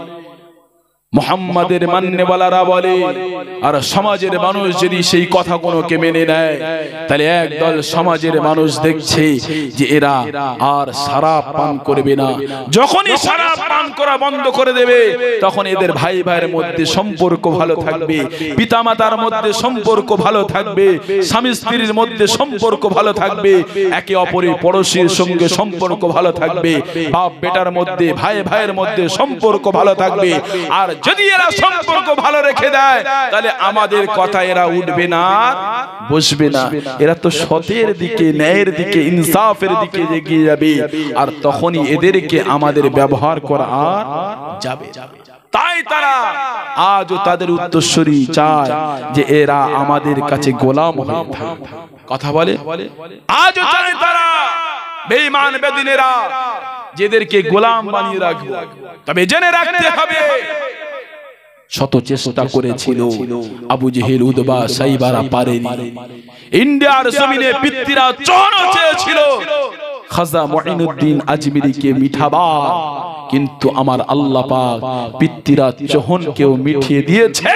মুহাম্মাদের মান্যওয়ালারা বলে, আর সমাজের মানুষ যদি সেই কথাগুলোকে মেনে নেয় তাহলে একদল সমাজের মানুষ দেখছে যে এরা আর শরাব পান করবে না। যখনই শরাব পান করা বন্ধ করে দেবে তখন এদের ভাই ভাইয়ের মধ্যে সম্পর্ক ভালো থাকবে, পিতামাতার মধ্যে সম্পর্ক ভালো থাকবে, স্বামী স্ত্রীর মধ্যে সম্পর্ক ভালো থাকবে, একে অপরের পড়োশীর সঙ্গে সম্পর্ক ভালো থাকবে, বাপ বেটার মধ্যে ভাই ভাইয়ের মধ্যে সম্পর্ক ভালো থাকবে। আর যদি এরা সম্পর্ক ভালো রেখে দেয় তাহলে আমাদের কথা এরা উঠবে না, বসবে না, এরা তো সতের দিকে, ন্যায়ের দিকে, ইনসাফের দিকে এগিয়ে যাবে, আর তখনই এদেরকে আমাদের ব্যবহার করা আর যাবে। তাই তারা আজও তাদের উত্তরসূরি চায় যে এরা আমাদের কাছে গোলাম হয়ে থাকে। কথা বলে আজও চায় তারা বেঈমান বেদিনেরা যেদেরকে গোলাম বানিয়ে রাখবে। তবে জেনে রাখতে হবে শত চেষ্টা করেছিল আবু জেহেল উতবা সাইবারা পারেনি। ইন্ডিয়ার জমিনে পিতৃরা চরণ চেয়েছিল খাজা মুঈনুদ্দিন আজমিরিকে মিঠাবার, কিন্তু আমার আল্লাহ পাক পিতৃরা চহনকেও মিঠিয়ে দিয়েছে।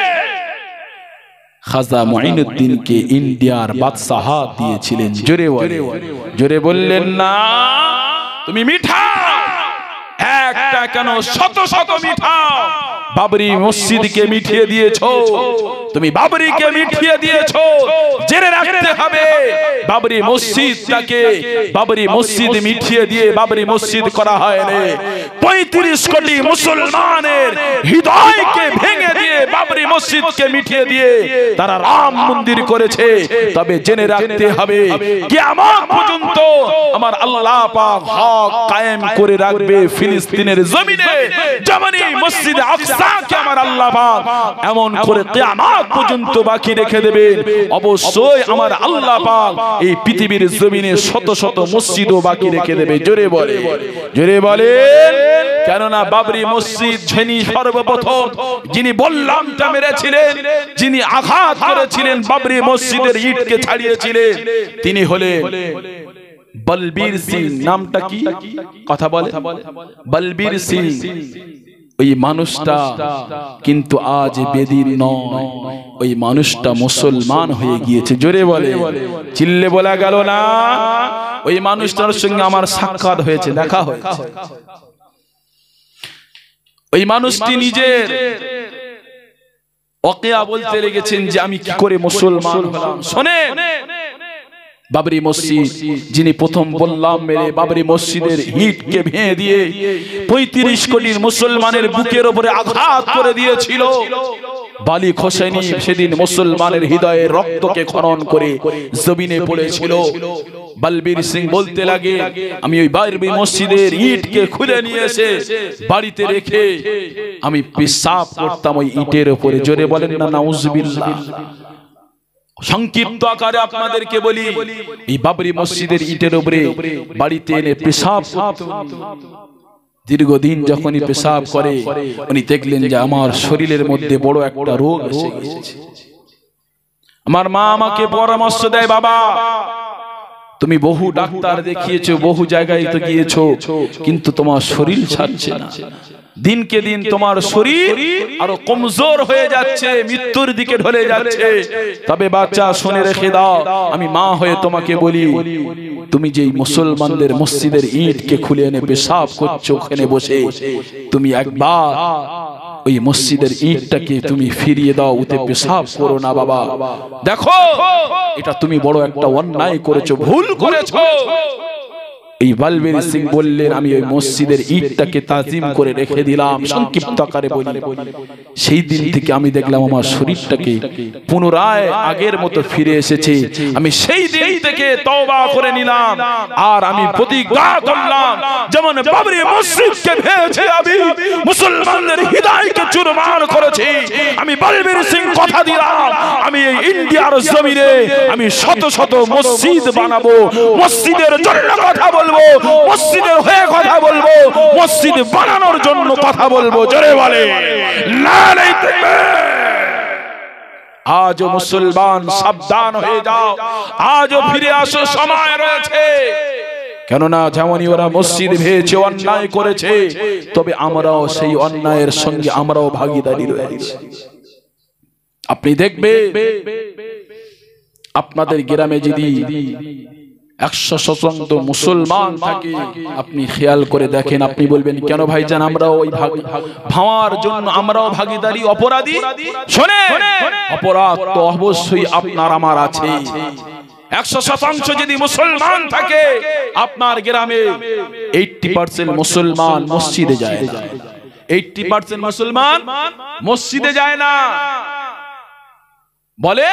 খাজা মুঈনুদ্দিনকে ইন্ডিয়ার বাদশাহ দিয়েছিলেন। জোরে বলে, জোরে বললেন না। তুমি মিঠা একটা কেন শত শত মিঠা। বাবরি মসজিদকে মিঠিয়ে দিয়েছো, তুমি বাবরিকে মিঠিয়ে দিয়েছো। জেনে রাখতে হবে বাবরি মসজিদটাকে, বাবরি মসজিদ মিঠিয়ে দিয়ে বাবরি মসজিদ করা হয়নি। 35 কোটি মুসলমানের হৃদয়কে ভেঙে দিয়ে বাবরি মসজিদকে মিঠিয়ে দিয়ে তারা রাম মন্দির করেছে। তবে জেনে রাখতে হবে কিয়ামত পর্যন্ত আমার আল্লাহ পাক হক কায়েম করে রাখবে ফিলিস্তিনের জমিনে। যেমনি মসজিদে আকসাকে আমার আল্লাহ পাক এমন করে কিয়ামত পর্যন্ত বাকি রেখে দেবেন, অবশ্যই আমার আল্লাহ পাক এই পৃথিবীর জমিনে শত শত মসজিদও বাকি রেখে দেবে। জোরে বলে, জোরে বলে। কেননা বাবরি মসজিদ যিনি সর্বপ্রথম যিনি বল্লামটা মেরেছিলেন, যিনি আঘাত করেছিলেন, বাবরি মসজিদের ইটকে ছাড়িয়েছিলেন, তিনি হলেন বলবীর সিং। নামটা কি? কথা বলে বলবীর সিং। ওই মানুষটা কিন্তু আজ বেদিন নয়, ওই মানুষটা মুসলমান হয়ে গিয়েছে। জোরে বলে, চিল্লে বলা গেল না। ওই মানুষটার সঙ্গে আমার সাক্ষাৎ হয়েছে, দেখা হয়েছে। ওই মানুষটি নিজের ওয়াকিয়া বলতে লেগেছেন যে আমি কি করে মুসলমান হলাম। শোনেন, বাবরি মসজিদ যিনি প্রথম বললাম মেরে বাবরি মসজিদের ইটকে ভেঙে দিয়ে 35 কোটি মুসলমানের বুকের উপরে আঘাত করে দিয়েছিল, বালিক হোসেনি সেদিন মুসলমানের হৃদয়ে রক্তকে খনন করে জমিনে পড়েছিল। বলবীর সিং বলতে লাগে আমি ওই বাবরি মসজিদের ইটকে খুলে নিয়ে এসে বাড়িতে রেখে আমি পেশাব করতাম ওই ইটের উপরে। জোরে বলেন না নাউজুবিল্লাহ। সংক্ষিপ্ত আকারে আপনাদেরকে বলি, এই বাবরি মসজিদের ইটের উপরে বাড়িতে এনে পেশাব দীর্ঘদিন যখনই পেশাব করে উনি দেখলেন যে আমার শরীরের মধ্যে বড় একটা রোগ এসে গেছে। আমার মা আমাকে পরামর্শ দেয়, বাবা তুমি বহু ডাক্তার দেখিয়েছো, বহু জায়গায় তো গিয়েছো, কিন্তু তোমার শরীর ছাড়ছে না। দিনকে দিন তোমার শরীর আরো কমজোর হয়ে যাচ্ছে, মৃত্যুর দিকে ঢলে যাচ্ছে। তবে বাচ্চা শুনে রেখে দাও, আমি মা হয়ে তোমাকে বলি, তুমি যেই মুসলমানদের মসজিদের ইটকে খুলে এনে পেশাব করছো ওখানে বসে, তুমি একবার ওই মসজিদের ইটটাকে তুমি ফিরিয়ে দাও, ওতে পেশাব করো না বাবা। দেখো এটা তুমি বড় একটা অন্যায় করেছো, ভুল করেছো। এই বালবীর সিং বললেন, আমি ওই মসজিদের ইটটাকে তাজিম করে রেখে দিলাম। সংক্ষিপ্ত আকারে বলি, সেই দিন থেকে আমি দেখলাম আমার শরীরটাকে পুনরায় আগের মতো ফিরে এসেছে। আমি সেই দিন থেকে তওবা করে নিলাম, আর আমি প্রতিজ্ঞা করলাম, যেমন বাবরি মসজিদকে ভেঙেছে আমি মুসলমানদের হৃদয়কে চুরমার করেছি, আমি বালবীর সিং কথা দিলাম, আমি এই ইন্ডিয়ার জমিনে আমি শত শত মসজিদ বানাবো, মসজিদের জন্য কথা বলবো, মসজিদের হয়ে কথা বলবো, মসজিদ বানানোর জন্য কথা বলবো। জোরে বলে নারে তাকবীর। আজও মুসলমান সাবধান হয়ে যাও, আজও ফিরে আসো, সময় রয়েছে। কেননা যেমনই ওরা মসজিদ ভেঙেছে, অন্যায় করেছে, তবে আমরাও সেই অন্যায়ের সঙ্গে আমরাও ভাগীদারি রয়েছে। আপনি দেখবেন আপনাদের গ্রামে যদি 100% মুসলমান থাকে, আপনি খেয়াল করে দেখেন, আপনি বলবেন কেন ভাইজান আমরাও ওই ভাঙার জন্য আমরাও ভাগীদারি, অপরাধী? শুনেন, অপরাধ তো অবশ্যই আপনার আমার আছে। 100% যদি মুসলমান থাকে, আপনার গ্রামে 80% মুসলমান মসজিদে যায় না। 80% মুসলমান মসজিদে যায় না, বলে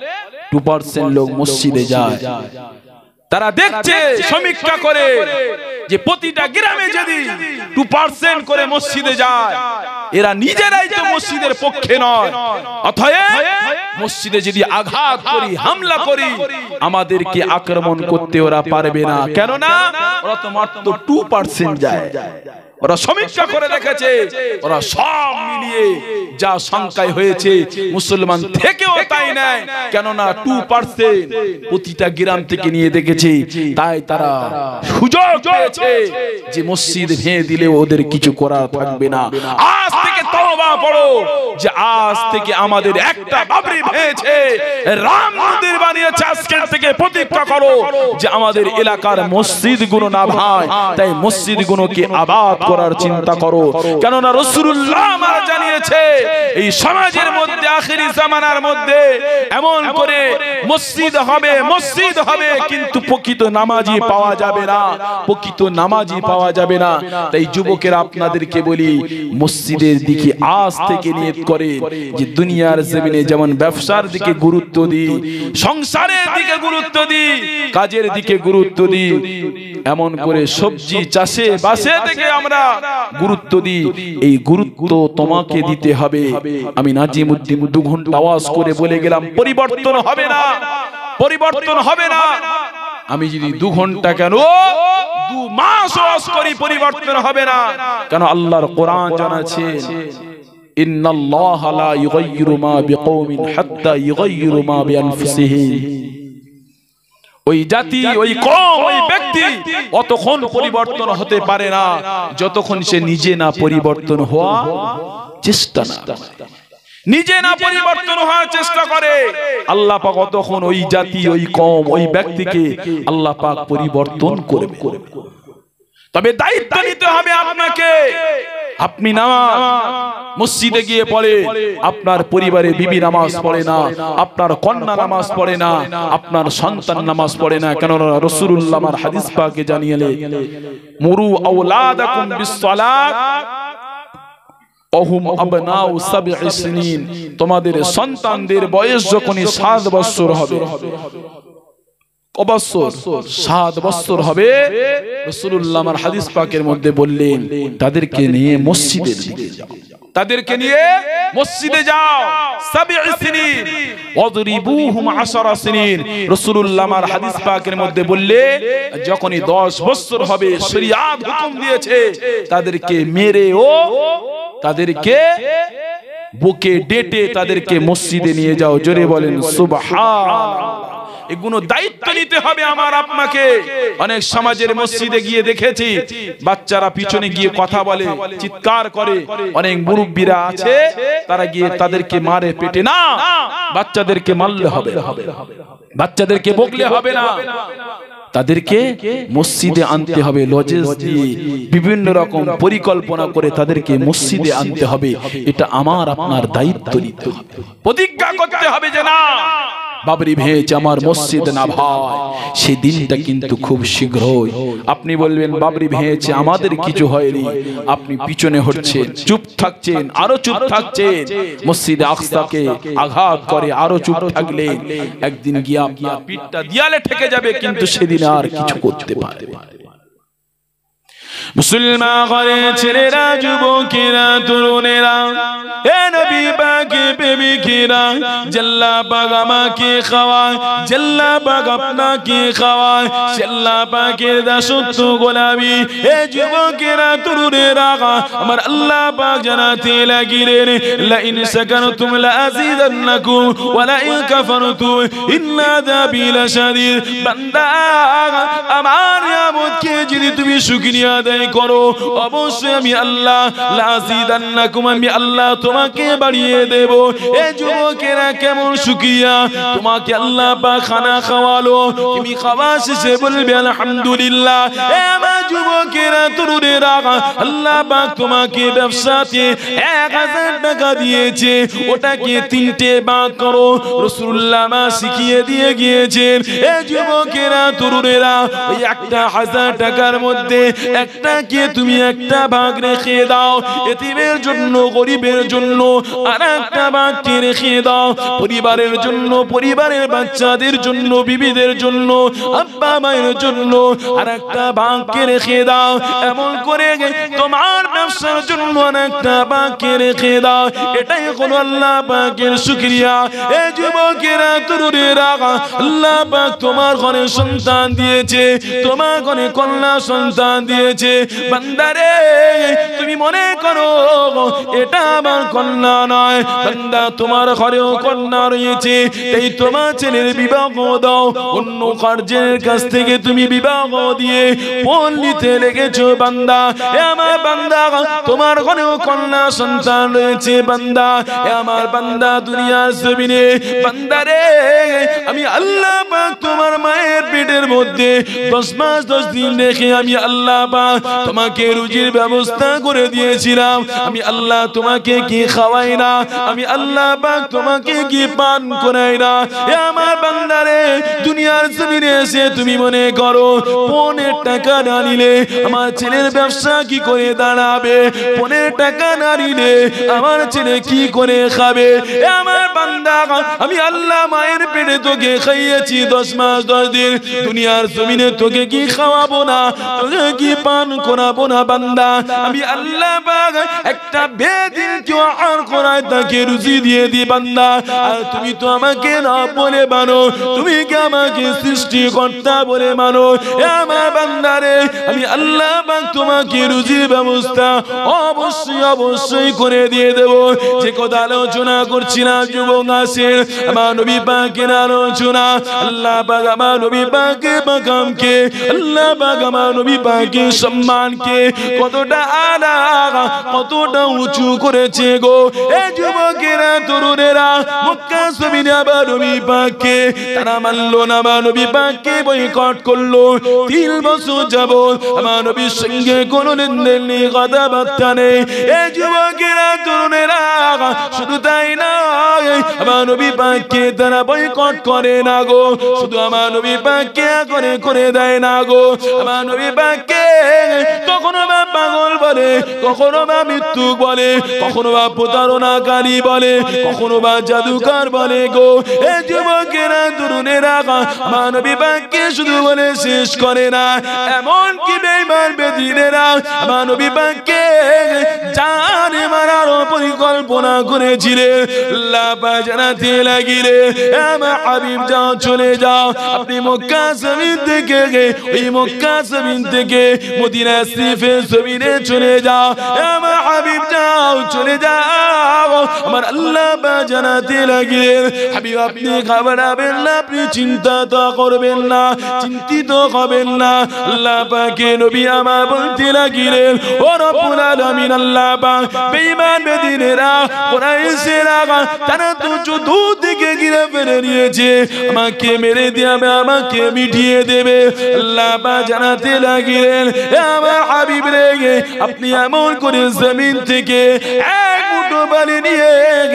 2% লোক মসজিদে যায়। তারা দেখছে সমীক্ষা করে যে প্রতিটা গ্রামে যদি 2% করে মসজিদে যায়, এরা নিজেরাই তো মসজিদের পক্ষে নয়, অতএব মসজিদে যদি আঘাত করি, হামলা করি, আমাদেরকে আক্রমণ করতে ওরা পারবে না। কেননা ওরা তো মাত্র 2% যায়। ওরা সমীক্ষা করে দেখেছে, ওরা সব মিলিয়ে যা সংখ্যায় হয়েছে মুসলমান থেকেও তাই নাই, কেননা 2% প্রতিটা গ্রাম থেকে নিয়ে দেখেছে, তাই তারা সুযোগ পেয়েছে যে মসজিদ ভেঙে দিলে ওদের কিছু করার থাকবে না। আজ থেকে তওবা পড়ো যে আজ থেকে আমাদের একটা বাবরি ভেঙেছে, রাম মন্দির বানিয়েছে, আজকের থেকে প্রতিজ্ঞা করো যে আমাদের এলাকার মসজিদগুলো না ভাই, তাই মসজিদগুলোকে আবাদ করার চিন্তা করো। কেননা রাসূলুল্লাহ আমাদের জানিয়েছে এই সমাজের মধ্যে আখিরি জামানার মধ্যে এমন করে মসজিদ হবে, মসজিদ হবে, কিন্তু প্রকৃত নামাজি পাওয়া যাবে না, প্রকৃত নামাজি পাওয়া যাবে না। তাই যুবকেরা আপনাদেরকে বলি, মসজিদের দিকে আজ থেকে নিয়ত করে যে দুনিয়ার জমিনে যেমন ব্যবসার দিকে গুরুত্ব দিই, সংসারের দিকে গুরুত্ব দিই, কাজের দিকে গুরুত্ব দিই, এমন করে সবজি চাষে বাসে থেকে আমরা গুরুত্ব দিই। এই গুরুত্ব তোমাকে দিতে হবে। আমি নাজিমউদ্দিন 2 ঘন্টা আওয়াজ করে বলে গেলাম, পরিবর্তন হবে না, পরিবর্তন হবে না। আমি যদি 2 ঘন্টা কেন 2 মাস আওয়াজ করি, পরিবর্তন হবে না। কেন আল্লাহর কোরআন জানাচ্ছে, ইন্নাল্লাহা লা ইউগাইয়িরু মা বিকওমিন হাত্তা ইউগাইয়িরু মা বিআনফুসিহিম। ওই জাতি, ওই কওম, ওই ব্যক্তি অতক্ষণ পরিবর্তন হতে পারে না যতক্ষণ সে নিজে না পরিবর্তন হওয়া চেষ্টা না, নিজে না পরিবর্তন হওয়ার চেষ্টা করে। আল্লাহ পাক তখন ওই জাতি, ওই কওম, ওই ব্যক্তিকে আল্লাহ পাক পরিবর্তন করবে। তবে দায়িত্ব নিতে হবে আপনাকে। আপনি নামাজ মসজিদে গিয়ে পড়ে, আপনার পরিবারে বিবি নামাজ পড়ে না, আপনার কন্যা নামাজ পড়ে না, আপনার সন্তান নামাজ পড়ে না। কেন রাসূলুল্লাহ আমার হাদিস পাকে জানিয়েলে, মুরু আওলাদাকুম বিসসালাত ওহুম আবনাউ 7 সিনিন, তোমাদের সন্তানদের বয়স যখনই 7 বছর হবে, 7 বছর হবে, রাসূলুল্লাহ আমার হাদিস পাকের মধ্যে বললেন, তাদেরকে নিয়ে মসজিদের দিকে যাও, তাদেরকে নিয়ে মসজিদে যাও। 7 সিনিন ওয়াদরিবুহুম 10 সিনিন, রাসূলুল্লাহ আমার হাদিস পাকের মধ্যে বললেন, যখনই 10 বছর হবে শরিয়াত হুকুম দিয়েছে তাদেরকে মেরে ও তাদেরকে বুকে ডেটে তাদেরকে মসজিদে নিয়ে যাও। জোরে বলেন সুবহানাল্লাহ। এগুলো দায়িত্ব নিতে হবে আমার আপনাকে। অনেক সমাজের মসজিদে গিয়ে দেখেছি বাচ্চারা পিছনে গিয়ে কথা বলে, চিৎকার করে। অনেক মুরব্বীরা আছে তারা গিয়ে তাদেরকে মারে পেটে না, বাচ্চাদেরকে মারলে হবে, বাচ্চাদেরকে বকলে হবে না, তাদেরকে মসজিদে আনতে হবে, লজেস দিয়ে বিভিন্ন রকম পরিকল্পনা করে তাদেরকে মসজিদে আনতে হবে। এটা আমার আপনার দায়িত্ব নিতে হবে, প্রতিজ্ঞা করতে হবে যে না, বাবরি ভেঙেছে আমার মসজিদ না ভাই। সেই দিনটা কিন্তু খুব শীঘ্রই। আপনি বলবেন বাবরি ভেঙেছে আমাদের কিছু হয়নি, আপনি পিছনে হচ্ছেন, চুপ থাকছেন, আরো চুপ থাকছেন, মসজিদে আকসাকে আঘাত করে আরো চুপ থাকলে একদিন গিয়ে আপনার পিঠটা দেয়ালে ঠেকে যাবে, কিন্তু সেদিন আর কিছু করতে পারবে না। মুসলমান ঘরে ছেলেরা, যুবকেরা, তরুণেরা, এ নবী পাকে প্রেমিকেরা, আল্লাহ পাক আমাকে খাওয়ায়, আল্লাহ পাক আপনাকে খাওয়ায়, আল্লাহ পাকের দাসত্ব গোলামি। এ যুবকেরা, তরুণেরা, আমার আল্লাহ পাক জানাতে লাগিলেন, লা ইন সাকারতুম লা আযীদান্নাকুম ওয়া লা ইন কাফারতুম ইন্না আযাবি লাশাদীদ। বান্দা, আমার নিয়ামতকে যদি তুমি শুকরিয়া আদায় করো, অবশ্যই আমি আল্লাহ লাযীদান্নাকুম, আমি আল্লাহ তোমাকে বাড়িয়ে দেব। এ যুবকেরা, কেমন শুকরিয়া, তোমাকে আল্লাহ পাক খানা খাওয়ালো, তুমি খাওয়া শেষে বলবে আলহামদুলিল্লাহ। এ আমার যুবকেরা, তরুণেরা, আল্লাহ পাক তোমাকে ব্যবসাতে 1000 টাকা দিয়েছে, ওটাকে 3টে ভাগ করো, রাসূলুল্লাহ মা শিখিয়ে দিয়ে গিয়েছেন। এ যুবকেরা, তরুণেরা, ওই 1000 টাকার মধ্যে একটাকে তুমি একটা ভাগ রেখে দাও, এতিমের জন্য, গরিবের জন্য আর একটা ভাগকে রেখে দাও, পরিবারের জন্য, পরিবারের বাচ্চাদের জন্য, বিবিদের জন্য, আব্বা মায়ের জন্য আর একটা ভাগকে রেখে দাও। এমন করে তোমার ব্যবসার জন্য আর একটা ভাগকে রেখে দাও। এটাই হলো আল্লাহ পাকের শুকরিয়া। এ যুবকেরা, তরুণেরা, আল্লাহ পাক তোমার ঘরে সন্তান দিয়েছে, তোমার ঘরে কন্যা সন্তান দিয়েছে। বান্দারে, তুমি মনে করো এটা আমার কন্যা নয়, বান্দা তোমার ঘরেও কন্যা রয়েছে, তাই তোমার ছেলের বিবাহ দাও। অন্য কার্যের কাছ থেকে তুমি বিবাহ দিয়ে ফল নিতে লেগেছো বান্দা। এ আমার বান্দা, তোমার ঘরেও কন্যা সন্তান রয়েছে বান্দা। এ আমার বান্দা, দুনিয়ার জমিনে বান্দারে, আমি আল্লাহ পাক তোমার মায়ের পেটের মধ্যে 10 মাস 10 দিন রেখে আমি আল্লাহ পাক তোমাকে রুজির ব্যবস্থা করে দিয়েছিলাম। আমি আল্লাহ তোমাকে কি খাওয়াই না, আমি আল্লাহ পাক তোমাকে কি পান করাই না। এ আমার বান্দারে, দুনিয়ার জমিনে এসে তুমি মনে করো 15 টাকা না নিলে আমার ছেলের ব্যবসা কি করে দাঁড়াবে, 15 টাকা না নিলে আমার ছেলে কি করে খাবে। এ আমার বান্দা, আমি আল্লাহ মায়ের পেটে তোকে খাইয়েছি 10 মাস 10 দিন, দুনিয়ার জমিনে তোকে কি খাওয়াবো না, তোকে কি পান করাবো না বান্দা। আমি আল্লাহ পাক একটা বেদিনকে আর করায় তাকে রুজি দিয়ে দি বান্দা। আর তুমি তো আমাকে না বলে মানো, তুমি কি আমাকে সৃষ্টিকর্তা বলে মানো। এ আমার বান্দারে, আমি আল্লাহ পাক তোমাকে রুজির ব্যবস্থা অবশ্যই অবশ্যই করে দিয়ে দেব। যে কথা আলোচনা করছি না যুবক আছে, আমার নবী পাকের আলোচনা। আল্লাহ পাক আমার নবী পাকের মাকামকে, আল্লাহ পাক আমার নবী পাকের সম্মানকে কতটা আলা, কতটা উঁচু করেছে গো। এ যুবকেরা, তরুণেরা, মক্কা জমিনে আমার নবী পাককে তারা মানলো না, আমার নবী পাককে বয়কট করলো। 3 বছর যাবত আমার নবীর সঙ্গে কোনো লেনদেন নেই, কথাবার্তা নেই। এ যুবকেরা, তরুণেরা, শুধু তাই না, আমার নবী পাককে তারা বয়কট করে না গো, শুধু আমার নবী পাককে করে দেয় না গো। আমার নবী পাককে কখনো বা পাগল বলে, কখনো বা মৃত্যু বলে, কখনো বা প্রতারণাকারী বলে, কখনো বা জাদুকর বলে গো। এ যুবকেরা, তরুণেরা, আমার নবী পাককে শুধু বলে শেষ করে না, এমন কি বেঈমান বেদিনেরা আমার নবী পাককে জানে মারার পরিকল্পনা করেছিলেন। আল্লাহ পাক জানাতে লাগিলেন, আমার হাবিব যাও, চলে যাও, আপনি মক্কা জমিন থেকে, ওই মক্কা জমিন থেকে মদিনা শরীফের জমিনে চলে যাও। আমার হাবিব যাও, চলে যাও, আমার আল্লাহ পাক জানাতে লাগলেন হাবিব আপনি ঘাবড়াবেন না আপনি চিন্তা তো করবেন না চিন্তিত হবেন না আল্লাহ পাকের নবী আমার বলতে লাগলেন ও রব্বুল আলামিন আল্লাহ পাক বেঈমান বেদিনেরা কুরাইশেরা তারা তো চতুর্দিকে ঘিরে ফেলে নিয়েছে আমাকে মেরে দেবে আমাকে মিটিয়ে দেবে আল্লাহ পাক জানাতে লাগলেন আমার হাবিব রে আপনি এমন করে জমিন থেকে এক মুঠো বালি নিয়ে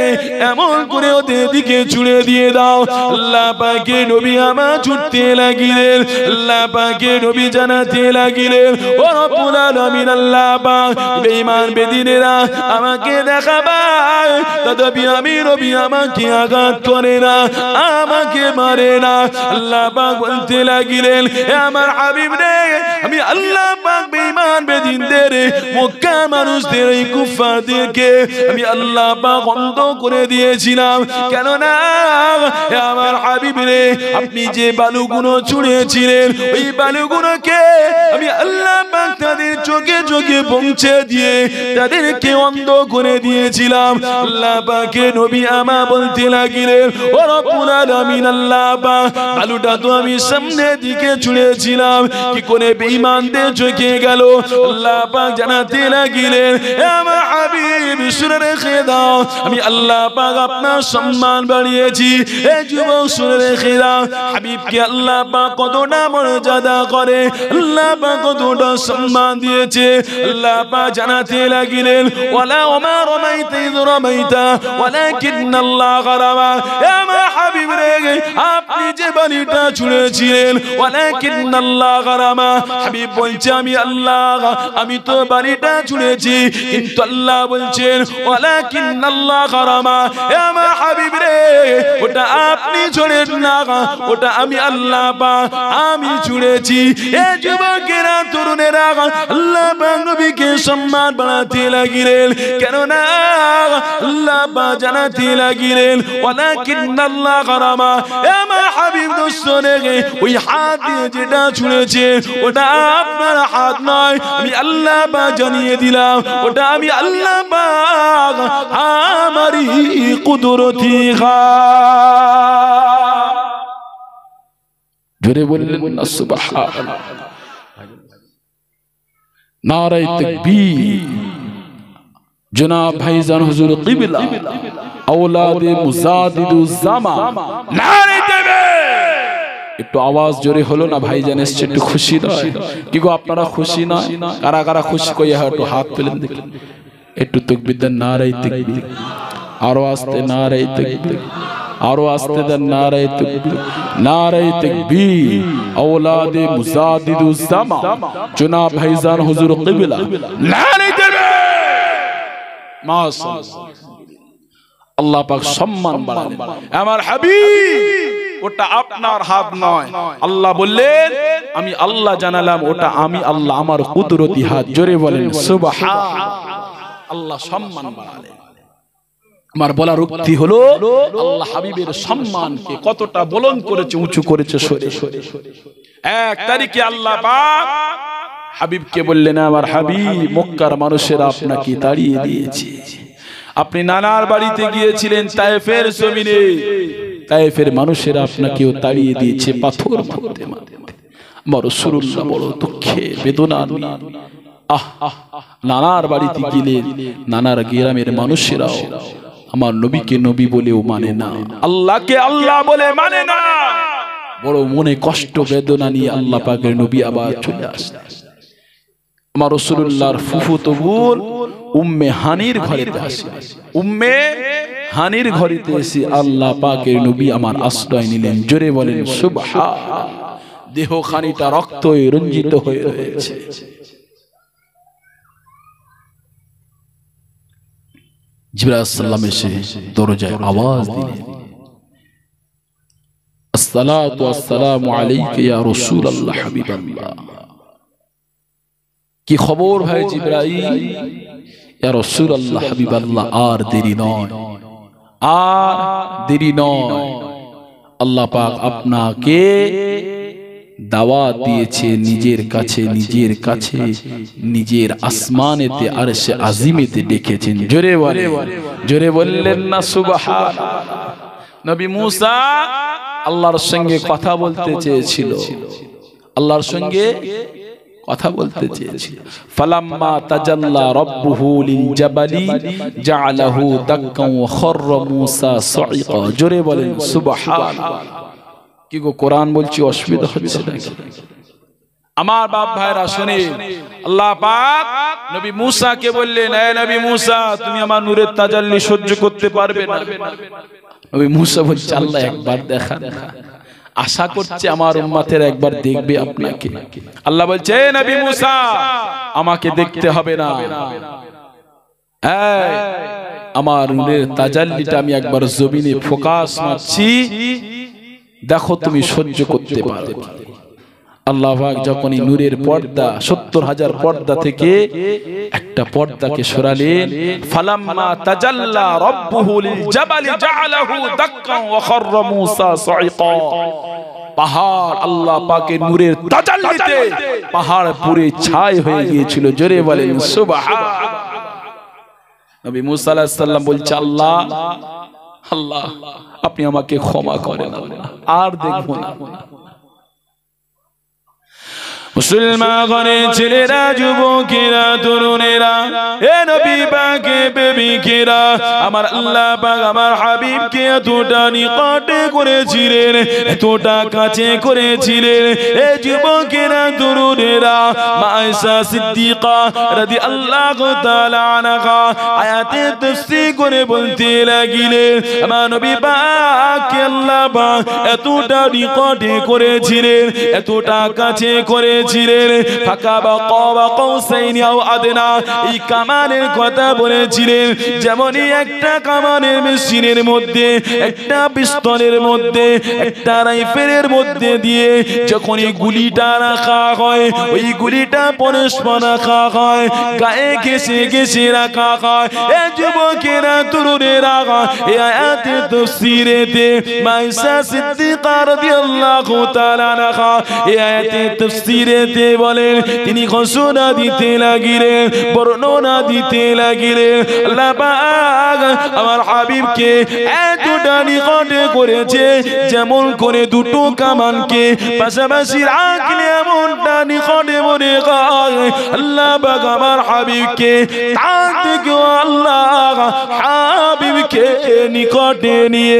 এমন করে ওদের দিকে ছুঁড়ে দিয়ে দাও আল্লাহ পাকের নবী আমার ছুটতে লাগলেন আল্লাহ পাকের নবী জানাতে লাগলেন ও রব্বুল আলামিন আল্লাহ পাক বেঈমান বেদিনেরা আমাকে দেখাবায় তথাপি আমি নবী আমাকে আঘাত করে না আমাকে মারে না আল্লাহ পাক বলতে লাগলেন হে আমার হাবিব রে আমি আল্লাহ পাক বেঈমান বেদিনদের মক্কা মানুষদের এই কুফফারদেরকে আমি আল্লাহ পাক অন্ধ করে দিয়েছিলাম কেন না হে আমার হাবিব রে আপনি যে বালুগুলো ছুঁড়েছিলেন ওই বালুগুলোকে আমি আল্লাহ পাক তাদের চোখে চোখে পৌঁছে দিয়ে তাদেরকে অন্ধ করে দিয়েছিলাম আল্লাহ পাকের নবী আমার বলতে লাগলেন ও রব্বুল আলামিন আল্লাহ পাক বালুটা তো আমি সামনের দিকে ছুঁড়েছিলাম কি করে বেঈমানদের চোখে গেল আল্লাহ পাক জানাতে লাগলেন হে আমার হাবিব শুনে রেখে দাও আমি আল্লাহ পাক আপনার সম্মান বাড়িয়েছি হে যুবক শুনে রেখে দাও হাবিবকে আল্লাহ পাক কতটা মর্যাদা করে আল্লাহ পাক কতটা সম্মান দিয়েছে আল্লাহ পাক জানাতে লাগলেন ওয়ালা ওমা রামাইতা ইয রামাইতা ওয়ালাকিন্নাল্লাহ রামা হে আমার হাবিব রে আপনি যে বালিটা ছুঁড়েছিলেন ওয়ালাকিন্নাল্লাহ রামা হাবিব বলছে আমি আল্লাহ আমি তো বালিটা ছুঁড়েছি কিন্তু আল্লাহ বলছেন ওয়ালাকিন্নাল্লাহ রামা হে আমার হাবিব রে ওটা আপনি ছুঁড়েন না ওটা আমি আল্লাহ পাক আমি ছুঁড়েছি এ যুবকেরা তরুণেরা আল্লাহ পাক নবীকে সম্মান বাড়াতে লাগলেন কেন না আল্লাহ পাক জানাতে লাগলেন ওয়ালাকিন্নাল্লাহ রামা হে আমার হাবিব দোস্তরে ওই হাত দিয়ে যেটা ছুঁড়েছে ওটা আপনার হাত নয় আমি আল্লাহ পাক জানিয়ে দিলাম ওটা আমি আল্লাহ পাক আমারই কুদরতি জোরে বললেন না সুবহানাল্লাহ নারায়ে তাকবীর জনাব ভাইজান হুজুর কিবলা औलाद মুজাদ্দিদুজ জামান নারায়ে তাকবীর একটু আওয়াজ জোরে হলো না ভাইজান এসছে একটু খুশি নয় কি গো আপনারা খুশি না কারা কারা খুশি কইয়া একটু হাত তুলেন দেখি একটু তাকবীর দেন নারায়ে তাকবীর আরো আস্তে নারায়ে তাকবীর আরো আস্তে দেন নারায়ে তাকবীর নারায়ে তাকবীর औलाद মুজাদ্দিদুজ জামান জনাব ভাইজান হুজুর কিবলা নারায়ে তাকবীর মাশাআল্লাহ আল্লাহ পাক সম্মান বাড়ালেন আমার হাবিব ওটা আপনার হাত নয় আল্লাহ বললেন আমি আল্লাহ জানালাম ওটা আমি আল্লাহ আমার কুদরতি হাত জোরে বলেন সুবহানাল্লাহ আল্লাহ সম্মান বাড়ালেন আমার বলার উক্তি হলো আল্লাহ হাবিবের সম্মানকে কতটা বুলন্দ করেছে উঁচু করেছে সরে সরে 1 তারিখে আল্লাহ পাক হাবিবকে বললেন আমার হাবিব মক্কার মানুষেরা আপনাকে তাড়িয়ে দিয়েছে আপনি নানার বাড়িতে গিয়েছিলেন তায়েফের জমিনে তায়েফের মানুষেরা আপনাকেও তাড়িয়ে দিয়েছে পাথর মারতে মারতে আমার রাসূলুল্লাহ বড় দুঃখে বেদনা নানার বাড়িতে গেলেন নানার গ্রামের মানুষেরাও আমার নবীকে নবী বলেও মানে না আল্লাহকে আল্লাহ বলে মানে না বড় মনে কষ্ট বেদনা নিয়ে আল্লাহ পাকের নবী আবার চলে আসলেন আমার রাসূলুল্লাহর ফুফুতো বোন উম্মে হানির ঘরেতে আসে উম্মে হানির ঘরেতে এসে আল্লাহ পাকের নবী আমার আশ্রয় নিলেন জোরে বলেন সুবহানাল্লাহ দেহ খানিটা রক্তয়ে রঞ্জিত হয়ে রয়েছে জিবরাইল সাল্লাম এসে দরজায় আওয়াজ দিলেন আসসালাতু ওয়াসসালামু আলাইকা ইয়া রাসূলুল্লাহ হাবিবাল্লাহ কি খবর ভাই জিবরাইল ইয়া রাসূলুল্লাহ হাবিবাল্লাহ আর দেরি নয় আল্লাহ পাক আপনাকে দাওয়াত দিয়েছে নিজের কাছে নিজের আসমানেতে আরশে আজিমেতে ডেকেছেন। জোরে বললেন না সুবহান। নবী মুসা আল্লাহর সঙ্গে কথা বলতে চেয়েছিল, আল্লাহর সঙ্গে কথা বলতে চেয়েছিল। ফালাম্মা তাজাল্লা রাব্বুহু লিল জাবালি জাআলাহু দাক্কান ওয়া খাররা মুসা সাইকা। জোরে বলেন সুবহান। কি গো কোরআন বলছি অসুবিধা হচ্ছে নাকি? আমার বাপ ভাইরা শুনে, আল্লাহ পাক নবী মুসাকে বললেন, হে নবী মুসা, তুমি আমার নূরের তাজাল্লি সহ্য করতে পারবে না? নবী মুসা বলছে, আল্লাহ একবার দেখান, আশা করছে আমার উম্মতের একবার দেখবে আপনাকে। আল্লাহ বলছে, হে নবী মুসা, আমাকে দেখতে হবে না, আমার নূরের তাজাল্লিটা আমি একবার জমিনে ফোকাস মারছি, দেখো তুমি সহ্য করতে পারো। আল্লাহ পাক যখন এই নূরের পর্দা ৭০,০০০ পর্দা থেকে একটা পর্দাকে সরালেন, ফালাম্মা তাজাল্লা রাব্বুহু লিল জাবালি জাআলাহু দাক্কান ওয়া খাররা মুসা সাইকা। পাহাড় আল্লাহ পাকের নূরের তাজাল্লিতে পাহাড় পুরো ছাই হয়ে গিয়েছিল। জোরে বলেন সুবহান। নবী মুসা আলাইহিস সালাম বলছে, আল্লাহ আল্লাহ আপনি আমাকে ক্ষমা করেন, আর দেখবো না। মুসলমান ঘরের ছেলেরা, যুবকেরা, তরুণেরা, এ নবী পাকের প্রেমিকেরা, আমার আল্লাহ পাক আমার হাবিবকে এতটা নিকটে করেছিলেন, এতটা কাছে করেছিলেন। এ যুবকেরা, তরুণেরা, মা আয়েশা সিদ্দিকা রাদিয়াল্লাহু তাআলা আনহা আয়াতে তাফসীর করে বলতে লাগিলেন, আমার নবী পাককে আল্লাহ পাক এতটা নিকটে করেছিলেন, এতটা কাছে করে ফাকাবা কাবা কাউসাইনি আও আদনা। এই কামানের কথা বলেছিলেন, যেমনই একটা কামানের মেশিনের মধ্যে, একটা পিস্তলের মধ্যে, একটা রাইফেলের মধ্যে দিয়ে যখন এই গুলিটা রাখা হয়, ওই গুলিটা পরস্পর রাখা হয়, গায়ে ঘেঁষে ঘেঁষে রাখা হয়। এ যুবকেরা, তরুণেরা, এই আয়াতের তাফসীরেতে মা আয়েশা সিদ্দিকা রাদিয়াল্লাহু তাআলা আনহা এই আয়াতের তাফসীর বলেন, তিনি ঘোষণা দিতে লাগিলেন, বর্ণনা দিতে লাগিলেন, আল্লাহ পাক আমার হাবিবকে এতটা নিকটে করেছে, যেমন করে দুটো কামানকে পাশাপাশি রাখলে এমনটা নিকটে মনে হয়। আল্লাহ পাক আমার হাবিবকে তার থেকে আল্লাহ হাবিবকে নিকটে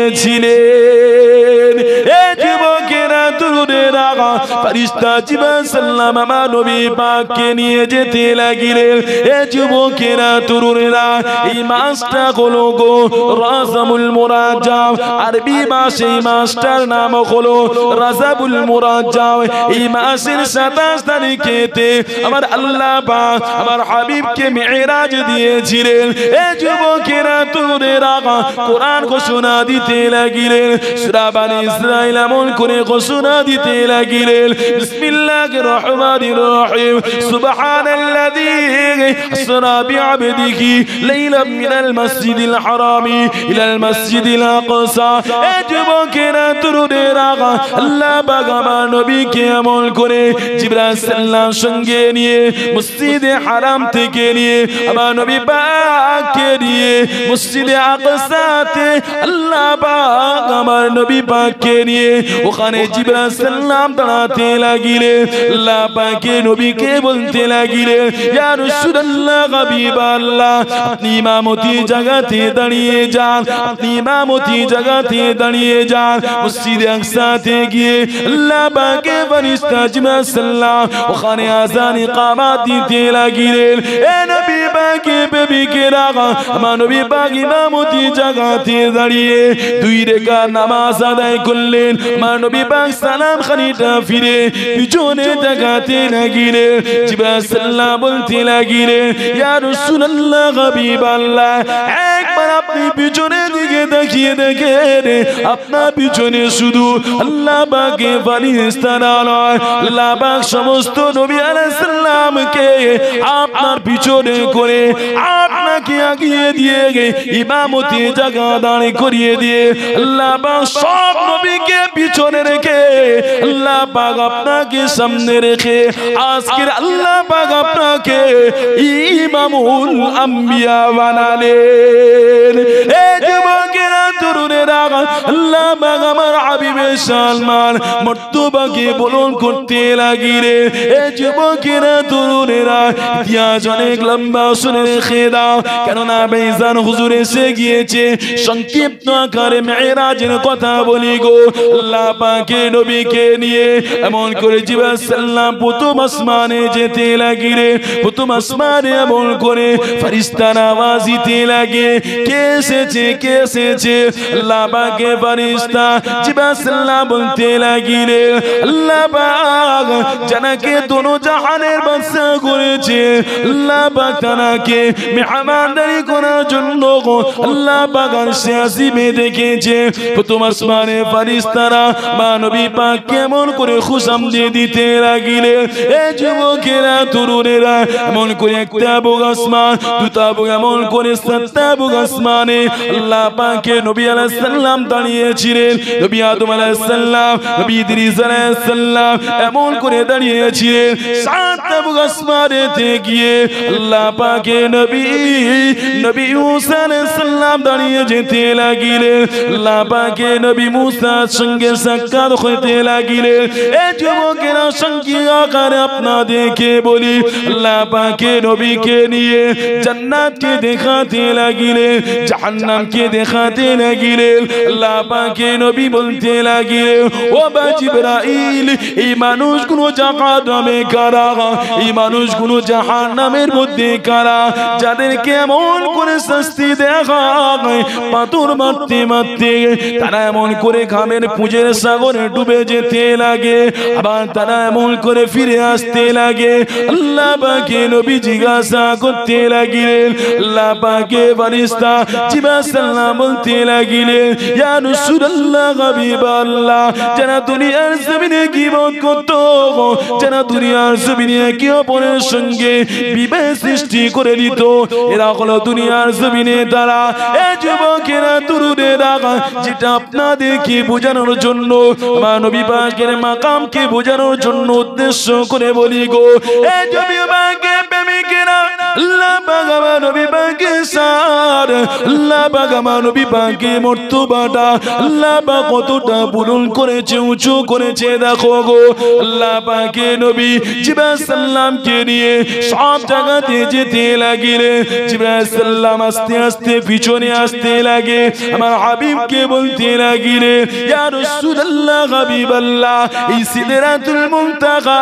নিয়েছিলেন। এ যুবকেরা, তরুণেরা, ফেরেশতা জিবরাইল সাল্লাম আমার নবী পাককে নিয়ে যেতে লাগিলেন। এ যুবকেরা, তরুণেরা, এই মাসটা হলো গো রাজাবুল মুরাজ্জাব। আরবি মাসে এই মাসটার নাম হলো রাজাবুল মুরাজ্জাব। এই মাসের ২৭ তারিখেতে আমার আল্লাহ পাক আমার হাবিবকে মিরাজ দিয়েছিলেন। এ যুবকেরা, তরুণেরা, কোরআন ঘোষণা দিতে লাগিলেন, সূরা বনী ইসরাঈল এমন করে ঘোষণা দিতে লাগিলেন, বিসমিল্লাহির রহমানির রহিম, সুবহানাল্লাযী আসরা বিআবদিহি লাইলাম মিনাল মাসজিদিল হারামি ইলাল মাসজিদিল আকসা। এ যুবকেরা, তরুণেরা, আল্লাহ পাক আমার নবীকে এমন করে জিবরাইল সাল্লাম সঙ্গে নিয়ে মসজিদে হারাম থেকে নিয়ে আমার নবী পাককে নিয়ে মসজিদে আকসাতে আল্লাহ পাক আমার নবী পাককে নিয়ে ওখানে জিবরাইল সাল্লাম দাঁড়াতে লাগিলেন। আল্লাহ পাকে নবীকে বলতে লাগিলেন, ইয়া রাসূলুল্লাহ, হাবিবাল্লাহ, আপনি ইমামতি জায়গাতে দাঁড়িয়ে যান, আপনি ইমামতি জায়গাতে দাঁড়িয়ে যান। মসজিদে আকসাতে গিয়ে আল্লাহ পাকে ফেরেশতা জিবরাইল সাল্লাম ওখানে আযান ইকামত দিতে লাগিলেন। এ নবী পাকে প্রেমিকেরা, আমার নবী পাক ইমামতি জায়গাতে দাঁড়িয়ে 2 রাকাত নামাজ আদায় করলেন। আমার নবী পাক সালাম খানিটা ফিরে পিছনে তাকাতে লাগিলেন। জিবরাইল সাল্লাম বলতে লাগিলেন, ইয়া রাসূলুল্লাহ, হাবিবাল্লাহ, একবার আপনি পিছনের দিকে তাকিয়ে দেখেন আপনার পিছনে শুধু আল্লাহ পাকের ফেরেশতারা নয়, আল্লাহ পাক সমস্ত নবী আলাইহিস সালামকে আপনার পিছনে করে আপনাকে আগিয়ে দিয়ে ইমামতি জায়গা দাঁড় করিয়ে দিয়ে আল্লাহ পাক সব নবীকে পিছনে রেখে আল্লাহ পাক আপনাকে সামনে রেখে আজকের আল্লাহ পাক আপনাকে ইমামুল আম্বিয়া বানালেন। এই যুবকেরা তরুণেরা আল্লাহ পাক আমার হাবিবের সম্মান মর্তবাকে বুলন্দ করতে লাগিলে। এই যুবকেরা তরুণেরা ইতিহাস অনেক লম্বা শুনে রেখে দাও, কেননা ভাইজান হুজুর এসে গিয়েছে। সংক্ষিপ্ত আকারে মেরাজের কথা বলি গো। আল্লাহ পাকের নবীকে নিয়ে এমন করে জিবরাইল সাল্লাম প্রথম আসমানে যেতে লাগিলে। প্রথম আসমানে এমন করে ফেরেশতারা আওয়াজ দিতে লাগে, কে এসেছে কে এসেছে। আল্লাহ পাকের ফেরেশতা জিবরাইল সাল্লাম বলতে লাগিলে, আল্লাহ পাক জানাকে দোনো জাহানের বাদশা করেছে। আল্লাহ পাক তানাকে মেহমানদারি করার জন্য আল্লাহ পাক আরশে আজিমে দেখেছে। প্রথম আসমানে ফেরেশতারা মা নবী পাক কেমন করে খুশামদি দিতে লাগিলে। এই যুবকেরা তরুণেরা এমন করে একটা বুক আসমান, দুটা বুক, এমন করে সাতটা বুক আসমানে আল্লাহ পাকের নবী আলাইহিস সালাম দাঁড়িয়েছিলেন। নবী আদম আলাইহিস সালাম, নবী ইদ্রিস আলাইহিস সালাম এমন করে দাঁড়িয়েছিলেন। সাতটা বুক আসমানেতে গিয়ে আল্লাহ পাকের নবী মুসা আলাইহিস সালাম দাঁড়িয়ে যেতে লাগিলেন। আল্লাহ পাকের নবী মুসার সঙ্গে সাক্ষাৎ হতে লাগিলেন। এই যুবকেরা সংক্ষিপ্ত আকারে আপনাদেরকে বলি, আল্লাহ পাকের নবীকে নিয়ে জান্নাতকে দেখাতে লাগিলেন, জাহান্নামকে দেখাতে লাগিলেন। আল্লাহ পাকের নবী বলতে লাগিলেন, ও বা জিবরাইল, এই মানুষগুলো জাহান্নামে কারা, এই মানুষগুলো জাহান্নামের মধ্যে কারা, যাদেরকে এমন করে শাস্তি দেখা পাথর মারতে মারতে তারা এমন করে ঘামের পুঁজের সাগরে ডুবে যেতে লাগে, আবার তারা এমন করে ফিরে আসতে লাগে। আল্লাহ পাকের নবী জিজ্ঞাসা করতে লাগিলেন, আল্লাহ পাকের ফেরেশতা জিবরাইল সাল্লাম বলতে লাগিলেন, ইয়া রাসূলুল্লাহ হাবিবাল্লাহ, যারা দুনিয়ার জমিনে গীবত করত, যারা দুনিয়ার জমিনে একে অপরের সঙ্গে বিভেদ সৃষ্টি করে দিত, এরা হলো দুনিয়ার জমিনে তারা। এই যুবকেরা তরুণেরা যেটা আপনাদেরকে বোঝানোর জন্য, আমার নবী পাকের মাকামকে বোঝানোর জন্য উদ্দেশ্য করে বলি গো। এই যুবকের প্রেমিকেরা আল্লাহ পাক আমার নবী পাকের সার, আল্লাহ পাক আমার নবী পাকের মর্তবাটা আল্লাহ পাক কতটা বুলন্দ করেছে, উঁচু করেছে দেখো গো। আল্লাহ পাকের নবী জিবরাইল সাল্লামকে নিয়ে সব জায়গাতে যেতে লাগিলেন। জিবরাইল সাল্লাম আস্তে আস্তে পিছনে আসতে লাগে, আমার হাবিবকে বলতে লাগিলেন, ইয়া রাসূলুল্লাহ হাবিবাল্লাহ, এই সিদরাতুল মুনতাহা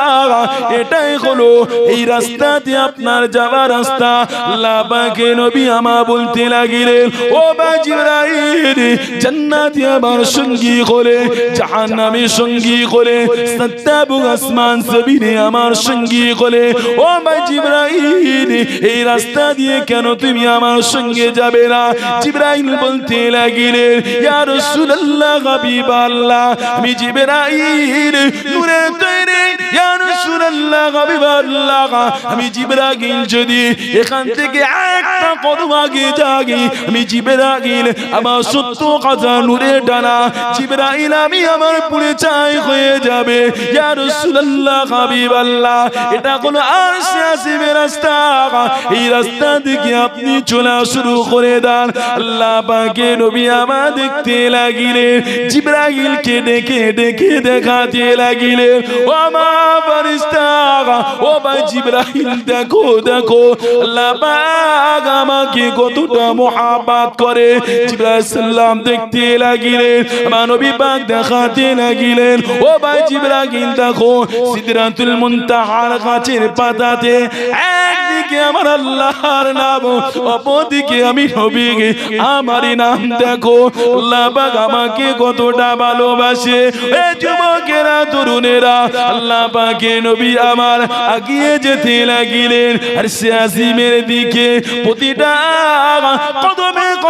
এটাই হলো এই রাস্তাতে আপনার যাওয়ার রাস্তা। আল্লাহ পাকের নবী আমার বলতে লাগিলেন, ও বা জিবরাইল, জান্নাতে আমার সঙ্গী করে, জাহান্নামের সঙ্গী করে, সাতটা বুক আসমান জমিনে আমার সঙ্গী করে। ও বা জিবরাইল, এই রাস্তা দিয়ে কেন তুমি আমার সঙ্গে যাবে না? জিবরাইল বলতে লাগিলেন, ইয়া রাসূলুল্লাহ হাবিবাল্লাহ, আমি জিবরাইল নূরে তৈরি, ইয়া রাসূলুল্লাহ হাবিবাল্লাহ, আমি জিবরাইল যদি এখান থেকে একটা কদম আগে যাই, আমি জিবরাইল আমার 70,000 নূরের ডানা, জিবরাইল আমি আমার পুরে চাই হয়ে যাবে। ইয়া রাসূলুল্লাহ হাবিবাল্লাহ, এটা হলো আরশে আজিমের রাস্তা, এই রাস্তা থেকে আপনি চলা শুরু করে দেন। আল্লাহ পাকের নবী আমার দেখতে লাগিলেন, জিবরাইলকে ডেকে ডেকে দেখাতে লাগিলেন, ও আমার ফেরেশতা, ও ভাই জিবরাইল দেখো দেখো আল্লাহ পাক আমাকে কতটা মহব্বত করে। জিবরাইল সাল্লাম দেখতে লাগিলেন, আমার নবী পাক দেখাতে লাগিলেন, ও ভাই জিবরাইল দেখো সিদরাতুল মুনতাহার গাছের পাতাতে একদিকে আমার আল্লাহর নাম, অপরদিকে আমি নবী আমার নাম দেখো। আল্লাহ পাক আমাকে কতটা ভালোবাসে। এই যুবকেরা তরুণেরা আল্লাহ পাকের নবী আমার আগিয়ে যেতে লাগিলেন আরশে আজিমের দিকে। প্রতিটা কদমে কদমে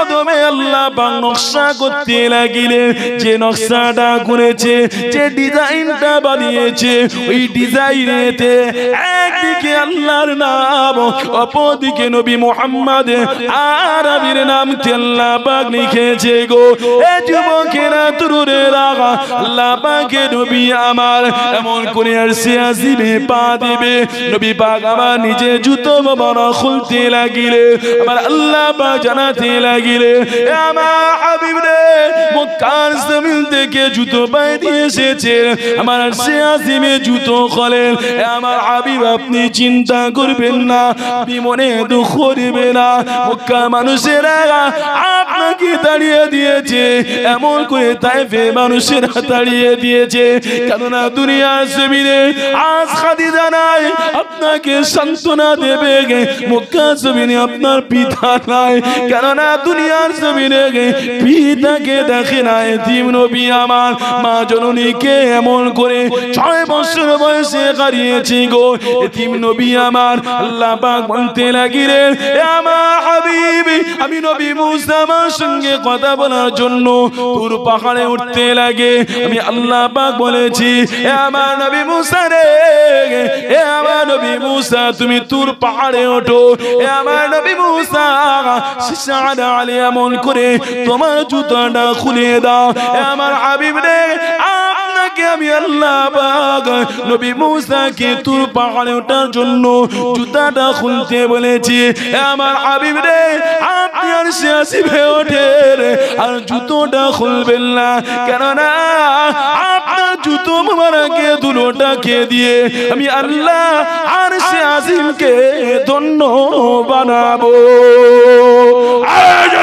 আল্লাহ পাক নকশা করতে লাগিলেন। যে নকশাটা করেছে, যে ডিজাইনটা বানিয়েছে, ওই ডিজাইনেতে একদিকে আল্লাহর নাম, অপরদিকে নবী মুহাম্মদ আরবির নাম আল্লাহ পাক লিখেছে গো। এ যুবকেরা তরুণেরা, আল্লাহ পাকের নবী আমার এমন করে আরশে আজিমে পা দিবে, নবী পাক আমার নিজে জুতো মোবারক খুলতে লাগিলে, আমার আল্লাহ পাক জানাতে লাগিলে, এ আমার হাবিব রে, মক্কার জমিন থেকে জুতো পায়ে দিয়ে এসেছে, আমার আরশে আজিমে জুতো খোলেন। এ আমার হাবিব আপনি চিন্তা করবেন না, আপনি মনে দুঃখ করবে না, মক্কা মানুষেরা আপনাকে তাড়িয়ে দিয়েছে, এমন করে তাইফে মানুষেরা তাড়িয়ে দিয়েছে, কেননা দুনিয়ার জমিনে আজ খাদিজা নাই, আপনাকে সান্ত্বনা দেবে, মক্কা জমিনে আপনার পিতা নাই, কেননা দুনিয়ার জমিনে পিতাকে দেখে না। এতিম নবী আমার মা জননীকে এমন করে 6 বছর বয়সে হারিয়েছি গো। এতিম নবী আমার আল্লাহ পাক বলতে লাগিলেন, এ আমার হাবিব, আমি নবী মুসা আমার সঙ্গে কথা বলার জন্য তুর পাহাড়ে উঠতে লাগে, আমি আল্লাহ পাক বলেছি, এ আমার নবী মুসা রে, এ আমার নবী মুসা তুমি তুর পাহাড়ে ওঠো। এ আমার নবী মুসা শিশানা আলী এমন করে তোমার জুতাটা খুলে দাও। এ আমার হাবিব রে, আপনাকে আমি আল্লাহ পাক নবী মুসাকে তুর পাহাড়ে ওঠার জন্য জুতাটা খুলতে বলেছি। এ আমার হাবিব রে, আপনি আরশে আজিমে ওঠেন আর জুতোটা খুলবেন না, কেননা আপনার জুতো মোবারকে ধুলোটাকে দিয়ে আমি আল্লাহ আরশে আজিমকে ধন্য বানাবো।